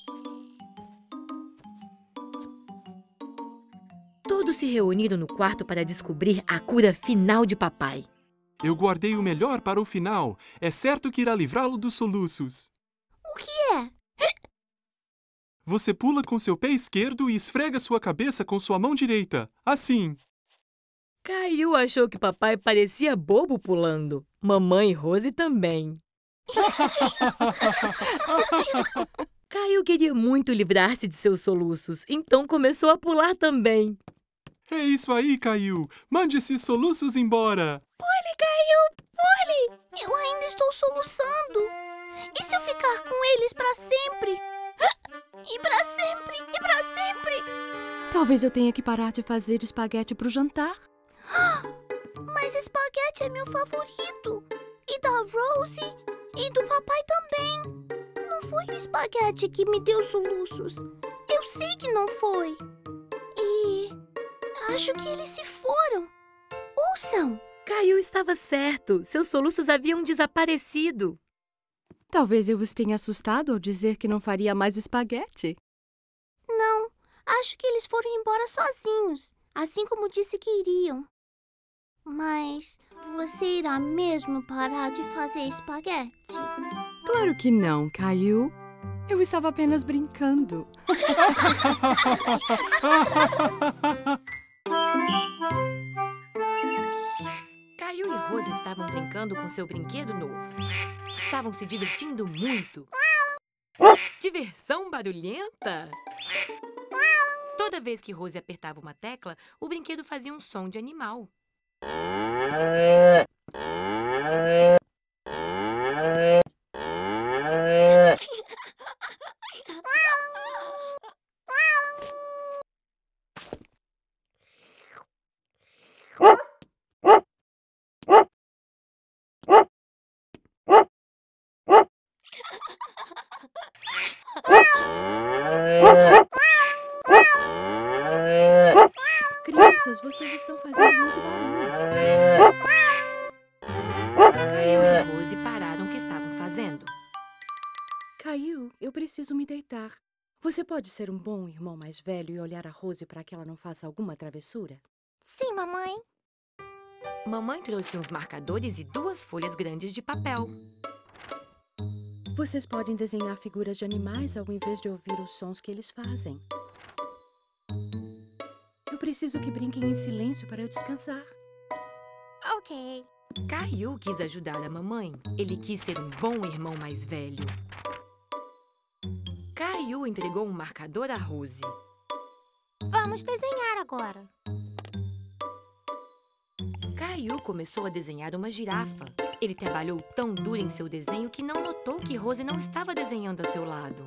Todos se reuniram no quarto para descobrir a cura final de papai. Eu guardei o melhor para o final. É certo que irá livrá-lo dos soluços. O que é? Você pula com seu pé esquerdo e esfrega sua cabeça com sua mão direita. Assim. Caillou achou que papai parecia bobo pulando. Mamãe e Rose também. Caillou queria muito livrar-se de seus soluços, então começou a pular também. É isso aí, Caillou. Mande esses soluços embora. Pule, Caillou, pule! Eu ainda estou soluçando. E se eu ficar com eles para sempre? E para sempre, e para sempre! Talvez eu tenha que parar de fazer espaguete para o jantar. Mas espaguete é meu favorito. E da Rose e do papai também. Não foi o espaguete que me deu soluços. Eu sei que não foi. E acho que eles se foram. Ouçam! Caillou estava certo. Seus soluços haviam desaparecido. Talvez eu os tenha assustado ao dizer que não faria mais espaguete. Não, acho que eles foram embora sozinhos, assim como disse que iriam. Mas você irá mesmo parar de fazer espaguete? Claro que não, Caillou. Eu estava apenas brincando. Caillou e Rose estavam brincando com seu brinquedo novo. Estavam se divertindo muito. Diversão barulhenta? Toda vez que Rose apertava uma tecla, o brinquedo fazia um som de animal. Crianças, vocês estão fazendo muito barulho. Caillou e Rose pararam o que estavam fazendo. Caillou, eu preciso me deitar. Você pode ser um bom irmão mais velho e olhar a Rose para que ela não faça alguma travessura? Sim, mamãe. Mamãe trouxe uns marcadores e duas folhas grandes de papel. Vocês podem desenhar figuras de animais ao invés de ouvir os sons que eles fazem. Eu preciso que brinquem em silêncio para eu descansar. Ok. Caillou quis ajudar a mamãe. Ele quis ser um bom irmão mais velho. Caillou entregou um marcador a Rose. Vamos desenhar agora. Caillou começou a desenhar uma girafa. Ele trabalhou tão duro em seu desenho que não notou que Rose não estava desenhando a seu lado.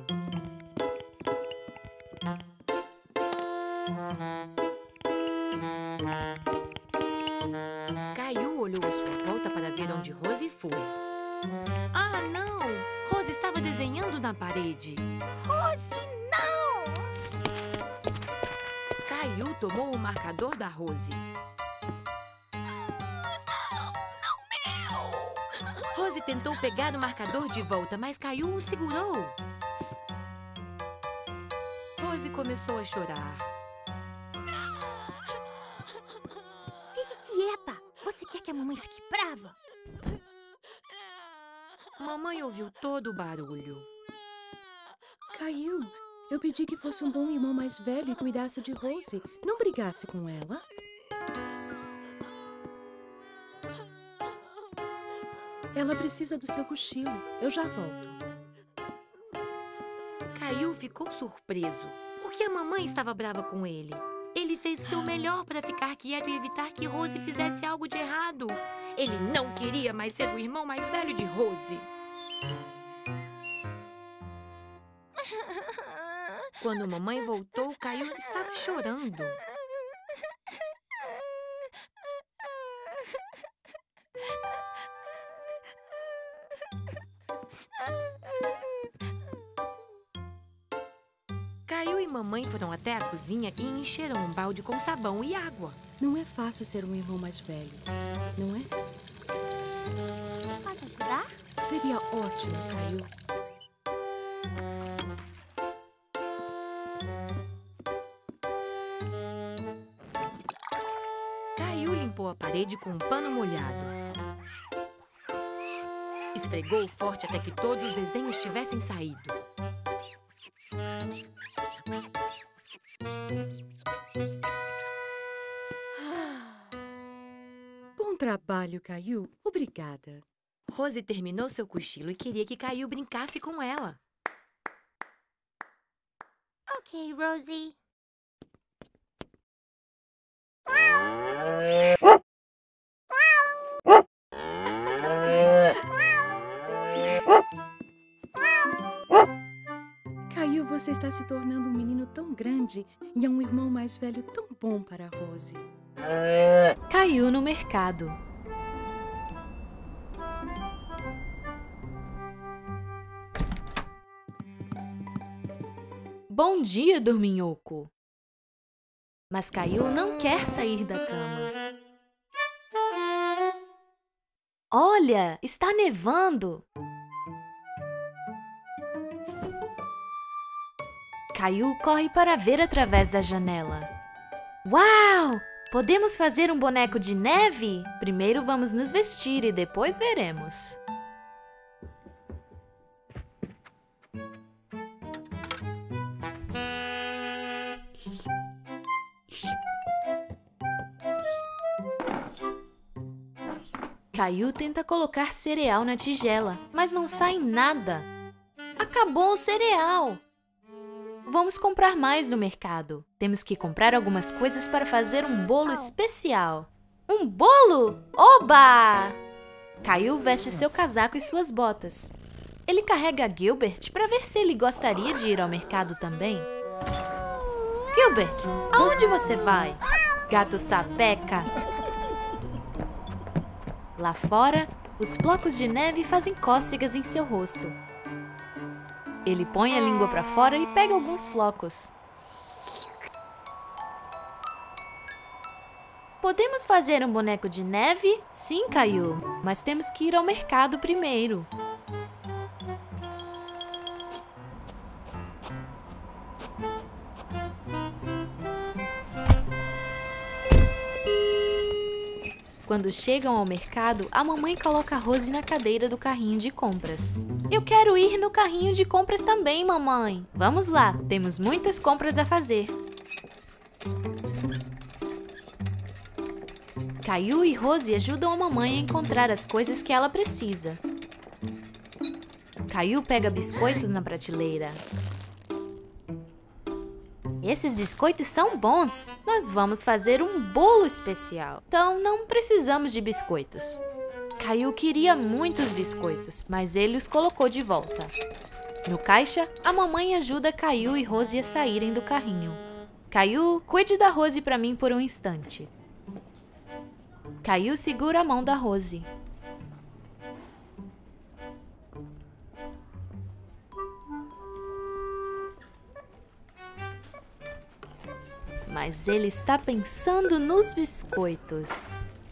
Caillou olhou à sua volta para ver onde Rose foi. Ah, não! Rose estava desenhando na parede. Rose, não! Caillou tomou o marcador da Rose. Rose tentou pegar o marcador de volta, mas Caillou o segurou. Rose começou a chorar. Fique quieta. Você quer que a mamãe fique brava? Mamãe ouviu todo o barulho. Caillou, eu pedi que fosse um bom irmão mais velho e cuidasse de Rose. Não brigasse com ela. Ela precisa do seu cochilo. Eu já volto. Caillou ficou surpreso, porque a mamãe estava brava com ele. Ele fez o seu melhor para ficar quieto e evitar que Rose fizesse algo de errado. Ele não queria mais ser o irmão mais velho de Rose. Quando a mamãe voltou, Caillou estava chorando. Caio e mamãe foram até a cozinha e encheram um balde com sabão e água. Não é fácil ser um irmão mais velho, não é? Posso ajudar? Seria ótimo, Caio. Caio limpou a parede com um pano molhado. Esfregou forte até que todos os desenhos tivessem saído. Bom trabalho, Caio. Obrigada. Rose terminou seu cochilo e queria que Caio brincasse com ela. Ok, Rosie. Caio, você está se tornando um menino tão grande e é um irmão mais velho tão bom para a Rose. Caio no mercado. Bom dia, dorminhoco. Mas Caio não quer sair da cama. Olha, está nevando. Caio corre para ver através da janela. Uau! Podemos fazer um boneco de neve? Primeiro vamos nos vestir e depois veremos. Caio tenta colocar cereal na tigela, mas não sai nada. Acabou o cereal! Vamos comprar mais no mercado. Temos que comprar algumas coisas para fazer um bolo especial. Um bolo? Oba! Caio veste seu casaco e suas botas. Ele carrega Gilbert para ver se ele gostaria de ir ao mercado também. Gilbert, aonde você vai? Gato sapeca! Lá fora, os flocos de neve fazem cócegas em seu rosto. Ele põe a língua para fora e pega alguns flocos. Podemos fazer um boneco de neve? Sim, Caio, mas temos que ir ao mercado primeiro. Quando chegam ao mercado, a mamãe coloca a Rose na cadeira do carrinho de compras. Eu quero ir no carrinho de compras também, mamãe. Vamos lá, temos muitas compras a fazer. Caio e Rose ajudam a mamãe a encontrar as coisas que ela precisa. Caio pega biscoitos na prateleira. Esses biscoitos são bons. Nós vamos fazer um bolo especial. Então, não precisamos de biscoitos. Caio queria muitos biscoitos, mas ele os colocou de volta. No caixa, a mamãe ajuda Caio e Rose a saírem do carrinho. Caio, cuide da Rose para mim por um instante. Caio segura a mão da Rose. Mas ele está pensando nos biscoitos.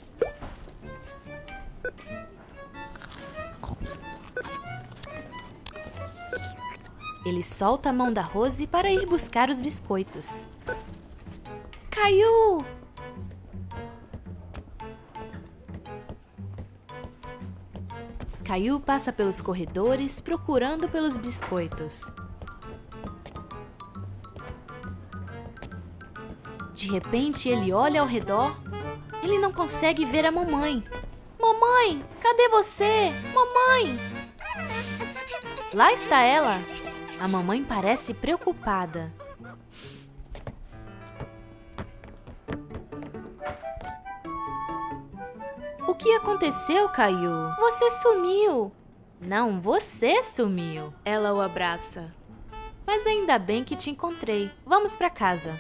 Ele solta a mão da Rose para ir buscar os biscoitos. Caio! Caio passa pelos corredores procurando pelos biscoitos. De repente, ele olha ao redor. Ele não consegue ver a mamãe. Mamãe, cadê você? Mamãe! Lá está ela. A mamãe parece preocupada. O que aconteceu, Caio? Você sumiu. Não, você sumiu. Ela o abraça. Mas ainda bem que te encontrei. Vamos para casa.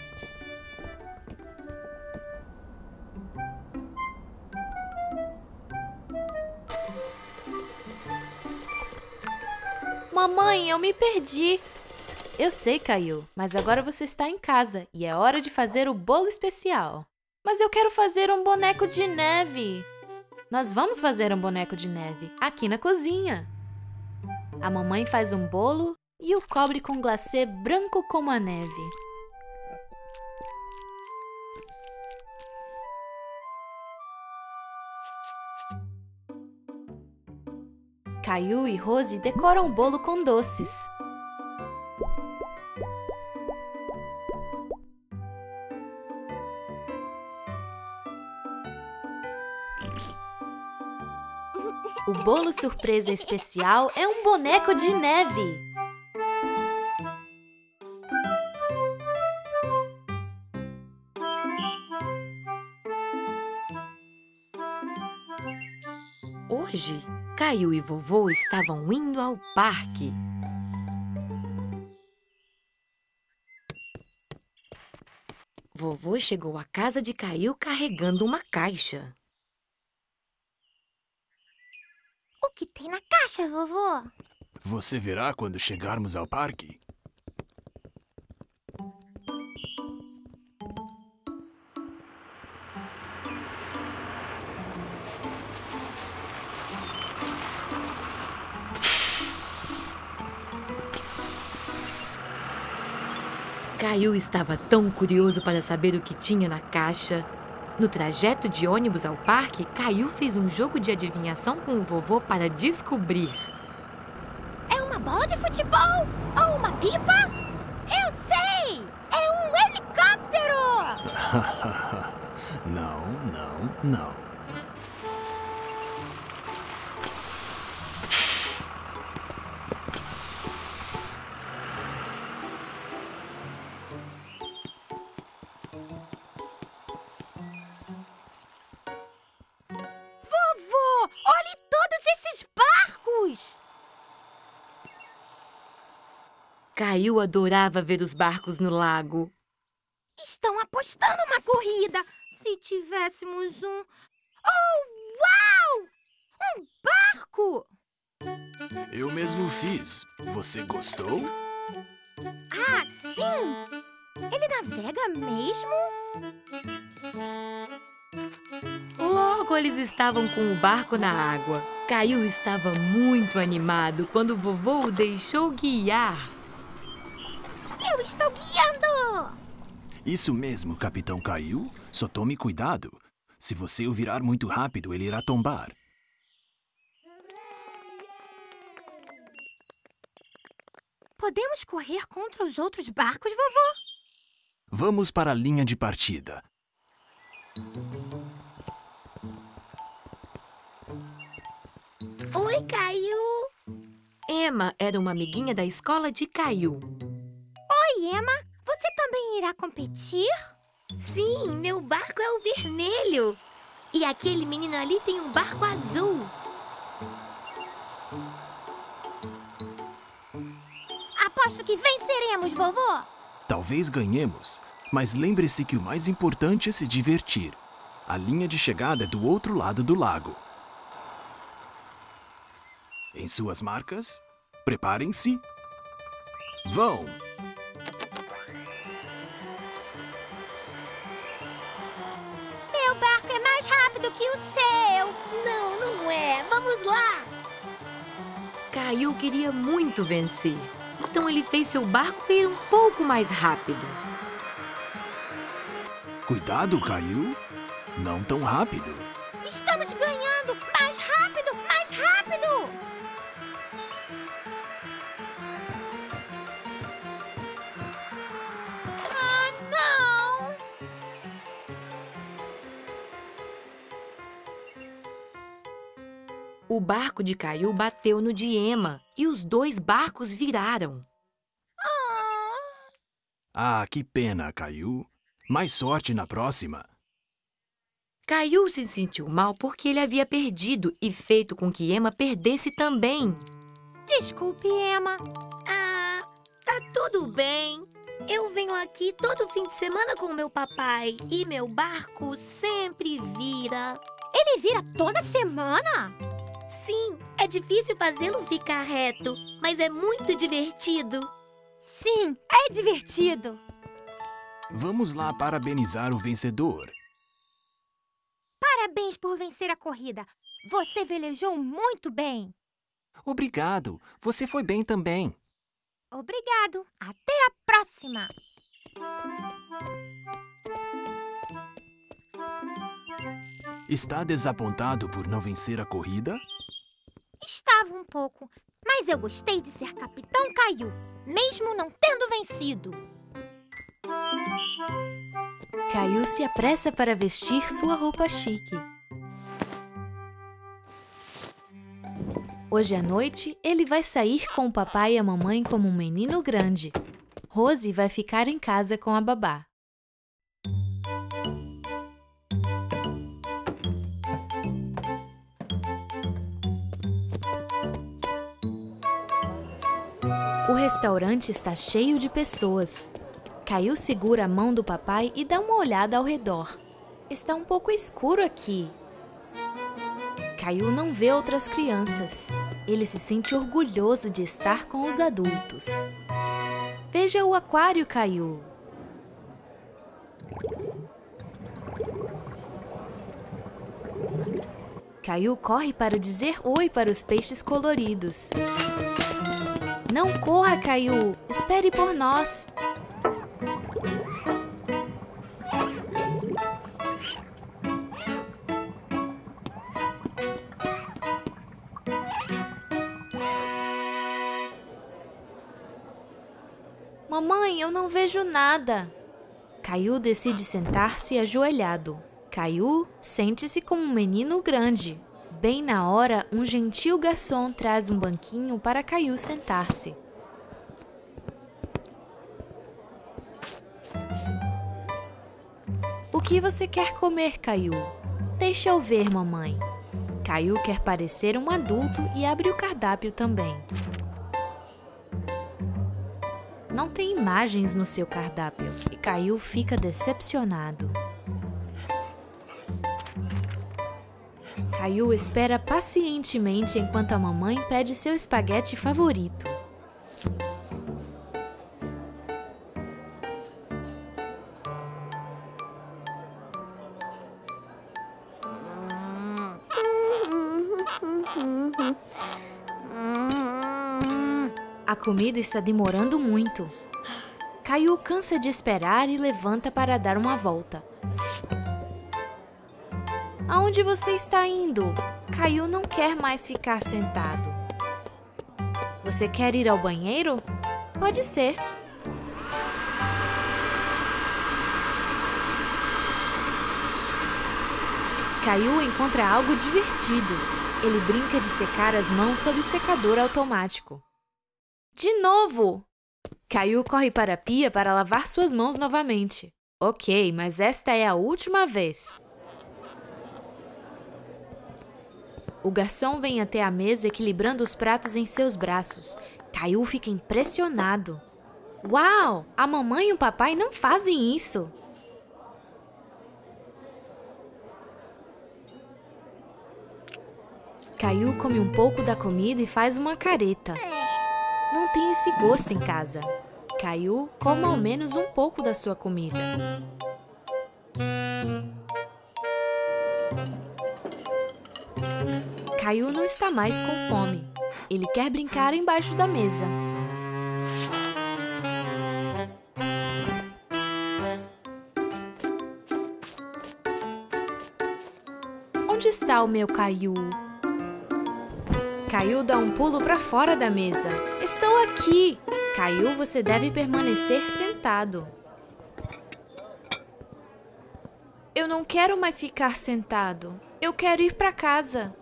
Mamãe, eu me perdi. Eu sei, Caillou, mas agora você está em casa e é hora de fazer o bolo especial. Mas eu quero fazer um boneco de neve. Nós vamos fazer um boneco de neve aqui na cozinha. A mamãe faz um bolo e o cobre com glacê branco como a neve. Caillou e Rosie decoram o bolo com doces. O bolo surpresa especial é um boneco de neve. Hoje, Caillou e vovô estavam indo ao parque. Vovô chegou à casa de Caillou carregando uma caixa. O que tem na caixa, vovô? Você verá quando chegarmos ao parque. Caillou estava tão curioso para saber o que tinha na caixa. No trajeto de ônibus ao parque, Caillou fez um jogo de adivinhação com o vovô para descobrir. É uma bola de futebol? Ou uma pipa? Eu sei! É um helicóptero! Não, não, não. Vovô, olhe todos esses barcos! Caillou adorava ver os barcos no lago. Estão apostando uma corrida. Se tivéssemos um... Oh, uau! Um barco! Eu mesmo fiz. Você gostou? Ah, sim! Ele navega mesmo? Logo eles estavam com o barco na água. Caillou estava muito animado quando o vovô o deixou guiar. Eu estou guiando! Isso mesmo, Capitão Caillou. Só tome cuidado. Se você o virar muito rápido, ele irá tombar. Podemos correr contra os outros barcos, vovô? Vamos para a linha de partida. Oi, Caillou. Emma era uma amiguinha da escola de Caillou. Oi, Emma. Você também irá competir? Sim, meu barco é o vermelho. E aquele menino ali tem um barco azul. Aposto que venceremos, vovô. Talvez ganhemos, mas lembre-se que o mais importante é se divertir. A linha de chegada é do outro lado do lago. Em suas marcas, preparem-se. Vão! Meu barco é mais rápido que o seu. Não, não é. Vamos lá. Caillou queria muito vencer, então ele fez seu barco ir um pouco mais rápido. Cuidado, Caillou. Não tão rápido. Estamos ganhando! Mais rápido! Mais rápido! Ah, não! O barco de Caillou bateu no de Emma e os dois barcos viraram. Ah, que pena, Caillou. Mais sorte na próxima. Caillou se sentiu mal porque ele havia perdido e feito com que Emma perdesse também. Desculpe, Emma. Ah, tá tudo bem. Eu venho aqui todo fim de semana com meu papai e meu barco sempre vira. Ele vira toda semana? Sim, é difícil fazê-lo ficar reto, mas é muito divertido. Sim, é divertido. Vamos lá parabenizar o vencedor. Parabéns por vencer a corrida. Você velejou muito bem. Obrigado. Você foi bem também. Obrigado. Até a próxima. Está desapontado por não vencer a corrida? Estava um pouco, mas eu gostei de ser Capitão Caillou, mesmo não tendo vencido. Caillou se apressa para vestir sua roupa chique. Hoje à noite, ele vai sair com o papai e a mamãe como um menino grande. Rosie vai ficar em casa com a babá. O restaurante está cheio de pessoas. Caillou segura a mão do papai e dá uma olhada ao redor. Está um pouco escuro aqui. Caillou não vê outras crianças. Ele se sente orgulhoso de estar com os adultos. Veja o aquário, Caillou. Caillou corre para dizer oi para os peixes coloridos. Não corra, Caillou! Espere por nós! Mamãe, eu não vejo nada. Caillou decide sentar-se ajoelhado. Caillou sente-se como um menino grande. Bem na hora, um gentil garçom traz um banquinho para Caillou sentar-se. O que você quer comer, Caillou? Deixa eu ver, mamãe. Caillou quer parecer um adulto e abre o cardápio também. Não tem imagens no seu cardápio e Caillou fica decepcionado. Caillou espera pacientemente enquanto a mamãe pede seu espaguete favorito. A comida está demorando muito. Caillou cansa de esperar e levanta para dar uma volta. Aonde você está indo? Caillou não quer mais ficar sentado. Você quer ir ao banheiro? Pode ser. Caillou encontra algo divertido. Ele brinca de secar as mãos sob o secador automático. De novo! Caillou corre para a pia para lavar suas mãos novamente. Ok, mas esta é a última vez. O garçom vem até a mesa equilibrando os pratos em seus braços. Caillou fica impressionado. Uau! A mamãe e o papai não fazem isso! Caillou come um pouco da comida e faz uma careta. Não tem esse gosto em casa. Caillou come ao menos um pouco da sua comida. Caillou não está mais com fome. Ele quer brincar embaixo da mesa. Onde está o meu Caillou? Caillou dá um pulo para fora da mesa. Estou aqui! Caillou, você deve permanecer sentado. Eu não quero mais ficar sentado. Eu quero ir para casa.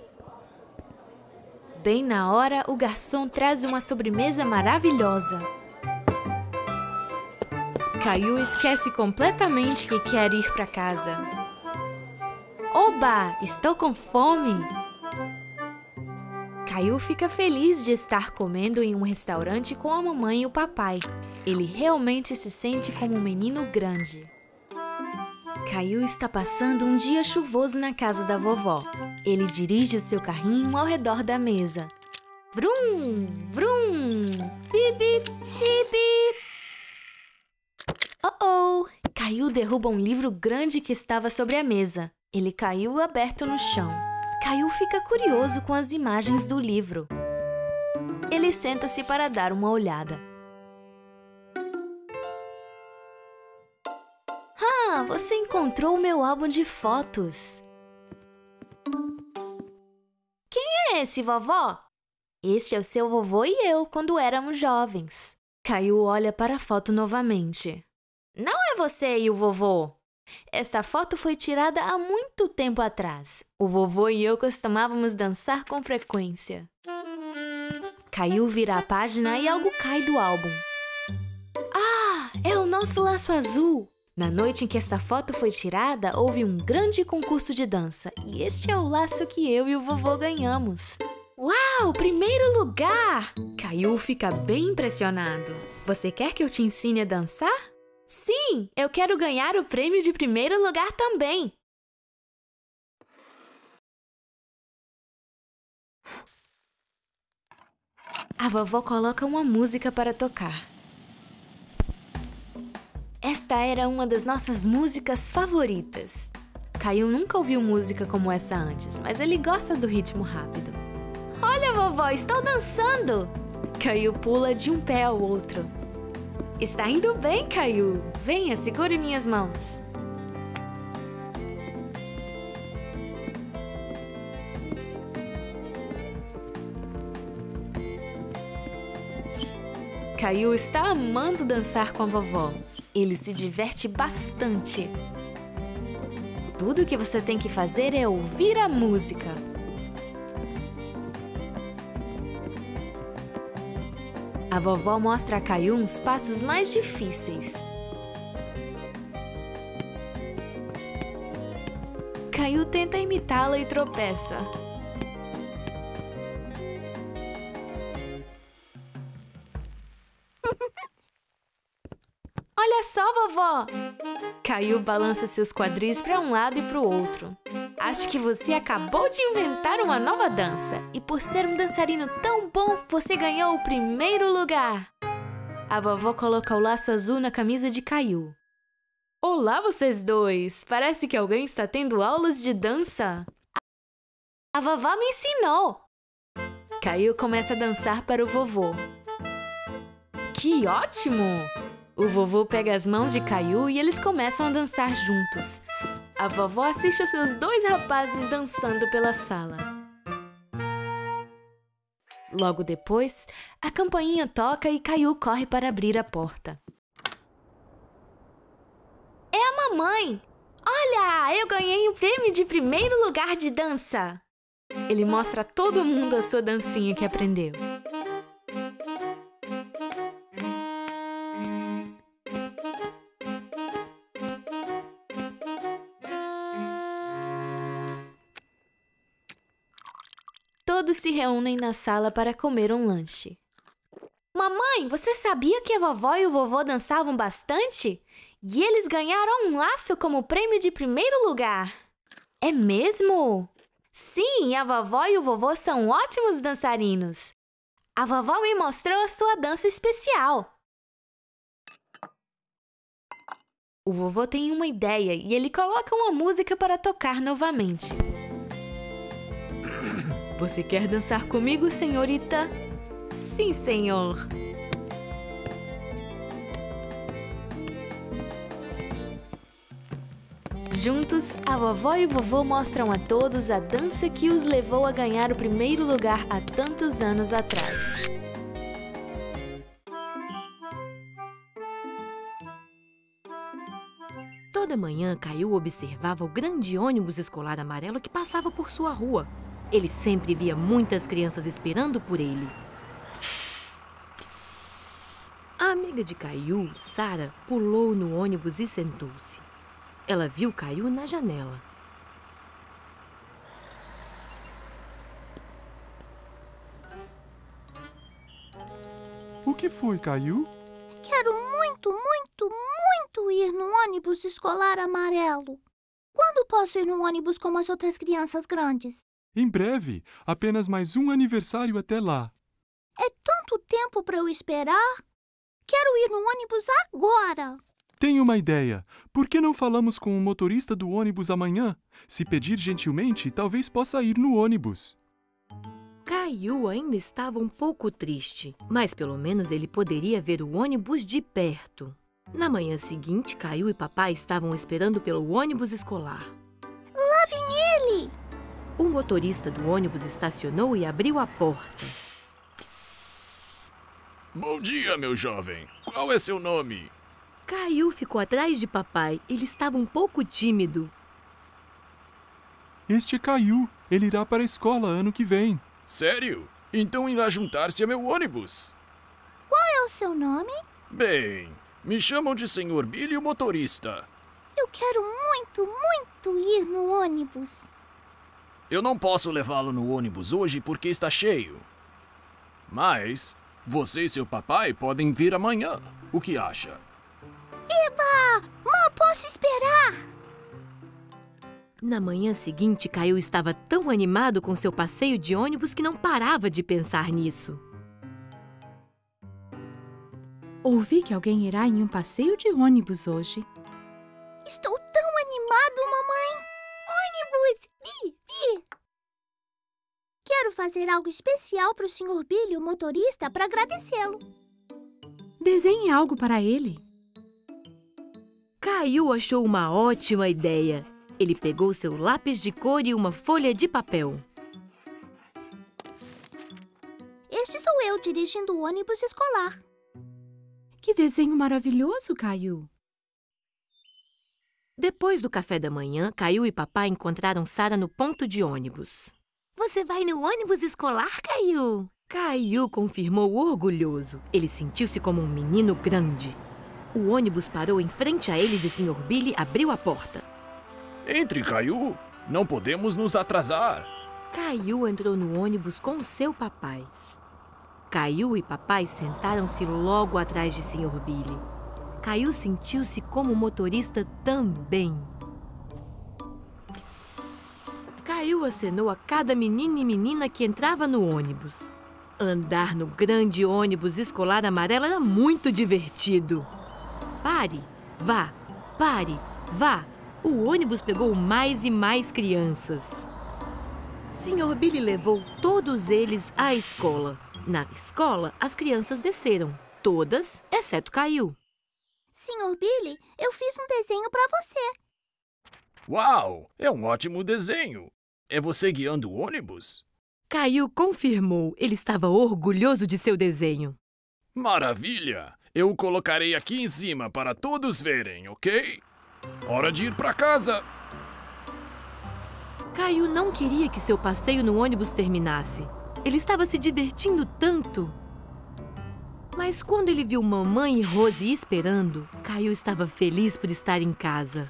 Bem na hora, o garçom traz uma sobremesa maravilhosa. Caillou esquece completamente que quer ir para casa. Oba! Estou com fome! Caillou fica feliz de estar comendo em um restaurante com a mamãe e o papai. Ele realmente se sente como um menino grande. Caillou está passando um dia chuvoso na casa da vovó. Ele dirige o seu carrinho ao redor da mesa. Vrum, vrum, bip, bip, bip, bip. Oh, oh! Caillou derruba um livro grande que estava sobre a mesa. Ele caiu aberto no chão. Caillou fica curioso com as imagens do livro. Ele senta-se para dar uma olhada. Ah, você encontrou o meu álbum de fotos. Quem é esse, vovó? Este é o seu vovô e eu, quando éramos jovens. Caillou olha para a foto novamente. Não é você e o vovô. Essa foto foi tirada há muito tempo atrás. O vovô e eu costumávamos dançar com frequência. Caillou vira a página e algo cai do álbum. Ah, é o nosso laço azul. Na noite em que essa foto foi tirada, houve um grande concurso de dança. E este é o laço que eu e o vovô ganhamos. Uau, primeiro lugar! Caillou fica bem impressionado. Você quer que eu te ensine a dançar? Sim, eu quero ganhar o prêmio de primeiro lugar também. A vovó coloca uma música para tocar. Esta era uma das nossas músicas favoritas. Caillou nunca ouviu música como essa antes, mas ele gosta do ritmo rápido. Olha, vovó, estou dançando! Caillou pula de um pé ao outro. Está indo bem, Caillou. Venha, segure minhas mãos. Caillou está amando dançar com a vovó. Ele se diverte bastante. Tudo que você tem que fazer é ouvir a música. A vovó mostra a Caillou uns passos mais difíceis. Caillou tenta imitá-la e tropeça. Olha só, vovó! Caillou balança seus quadris para um lado e para o outro. Acho que você acabou de inventar uma nova dança. E por ser um dançarino tão bom, você ganhou o primeiro lugar. A vovó coloca o laço azul na camisa de Caillou. Olá, vocês dois! Parece que alguém está tendo aulas de dança. A vovó me ensinou. Caillou começa a dançar para o vovô. Que ótimo! O vovô pega as mãos de Caillou e eles começam a dançar juntos. A vovó assiste aos seus dois rapazes dançando pela sala. Logo depois, a campainha toca e Caillou corre para abrir a porta. É a mamãe! Olha, eu ganhei o prêmio de primeiro lugar de dança! Ele mostra a todo mundo a sua dancinha que aprendeu. Todos se reúnem na sala para comer um lanche. Mamãe, você sabia que a vovó e o vovô dançavam bastante? E eles ganharam um laço como prêmio de primeiro lugar. É mesmo? Sim, a vovó e o vovô são ótimos dançarinos. A vovó me mostrou a sua dança especial. O vovô tem uma ideia e ele coloca uma música para tocar novamente. Você quer dançar comigo, senhorita? Sim, senhor. Juntos, a vovó e o vovô mostram a todos a dança que os levou a ganhar o primeiro lugar há tantos anos atrás. Toda manhã, Caillou observava o grande ônibus escolar amarelo que passava por sua rua. Ele sempre via muitas crianças esperando por ele. A amiga de Caillou, Sarah, pulou no ônibus e sentou-se. Ela viu Caillou na janela. O que foi, Caillou? Quero muito, muito, muito posso ir no ônibus escolar amarelo? Quando posso ir no ônibus como as outras crianças grandes? Em breve, apenas mais um aniversário até lá. É tanto tempo para eu esperar? Quero ir no ônibus agora! Tenho uma ideia. Por que não falamos com o motorista do ônibus amanhã? Se pedir gentilmente, talvez possa ir no ônibus. Caillou ainda estava um pouco triste, mas pelo menos ele poderia ver o ônibus de perto. Na manhã seguinte, Caillou e papai estavam esperando pelo ônibus escolar. Lá vem ele! O motorista do ônibus estacionou e abriu a porta. Bom dia, meu jovem. Qual é seu nome? Caillou ficou atrás de papai. Ele estava um pouco tímido. Este é Caillou. Ele irá para a escola ano que vem. Sério? Então irá juntar-se a meu ônibus. Qual é o seu nome? Bem, me chamam de senhor Billy, o motorista. Eu quero muito, muito ir no ônibus. Eu não posso levá-lo no ônibus hoje porque está cheio. Mas você e seu papai podem vir amanhã. O que acha? Eba! Mal posso esperar! Na manhã seguinte, Caillou estava tão animado com seu passeio de ônibus que não parava de pensar nisso. Ouvi que alguém irá em um passeio de ônibus hoje. Estou tão animado, mamãe! Ônibus! Vi, vi! Quero fazer algo especial para o senhor Billy, o motorista, para agradecê-lo. Desenhe algo para ele. Caillou achou uma ótima ideia. Ele pegou seu lápis de cor e uma folha de papel. Este sou eu dirigindo o ônibus escolar. Que desenho maravilhoso, Caillou! Depois do café da manhã, Caillou e papai encontraram Sarah no ponto de ônibus. Você vai no ônibus escolar, Caillou? Caillou confirmou orgulhoso. Ele sentiu-se como um menino grande. O ônibus parou em frente a eles e senhor Billy abriu a porta. Entre, Caillou. Não podemos nos atrasar. Caillou entrou no ônibus com seu papai. Caillou e papai sentaram-se logo atrás de senhor Billy. Caillou sentiu-se como motorista também. Caillou acenou a cada menino e menina que entrava no ônibus. Andar no grande ônibus escolar amarelo era muito divertido. Pare, vá, pare, vá. O ônibus pegou mais e mais crianças. senhor Billy levou todos eles à escola. Na escola, as crianças desceram. Todas, exceto Caillou. senhor Billy, eu fiz um desenho para você. Uau! É um ótimo desenho. É você guiando o ônibus? Caillou confirmou. Ele estava orgulhoso de seu desenho. Maravilha! Eu o colocarei aqui em cima para todos verem, ok? Hora de ir para casa! Caillou não queria que seu passeio no ônibus terminasse. Ele estava se divertindo tanto. Mas quando ele viu mamãe e Rose esperando, Caillou estava feliz por estar em casa.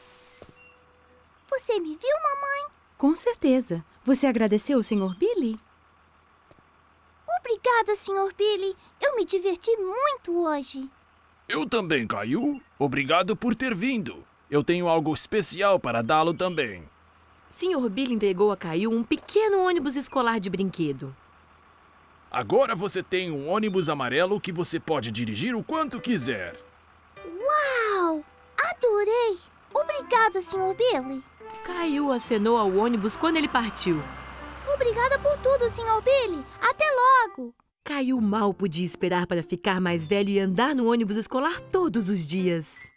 Você me viu, mamãe? Com certeza. Você agradeceu o senhor Billy? Obrigada, senhor Billy. Eu me diverti muito hoje. Eu também, Caillou. Obrigado por ter vindo. Eu tenho algo especial para dá-lo também. senhor Billy entregou a Caillou um pequeno ônibus escolar de brinquedo. Agora você tem um ônibus amarelo que você pode dirigir o quanto quiser. Uau! Adorei! Obrigada, senhor Billy. Caillou acenou ao ônibus quando ele partiu. Obrigada por tudo, senhor Billy. Até logo! Caillou mal podia esperar para ficar mais velho e andar no ônibus escolar todos os dias.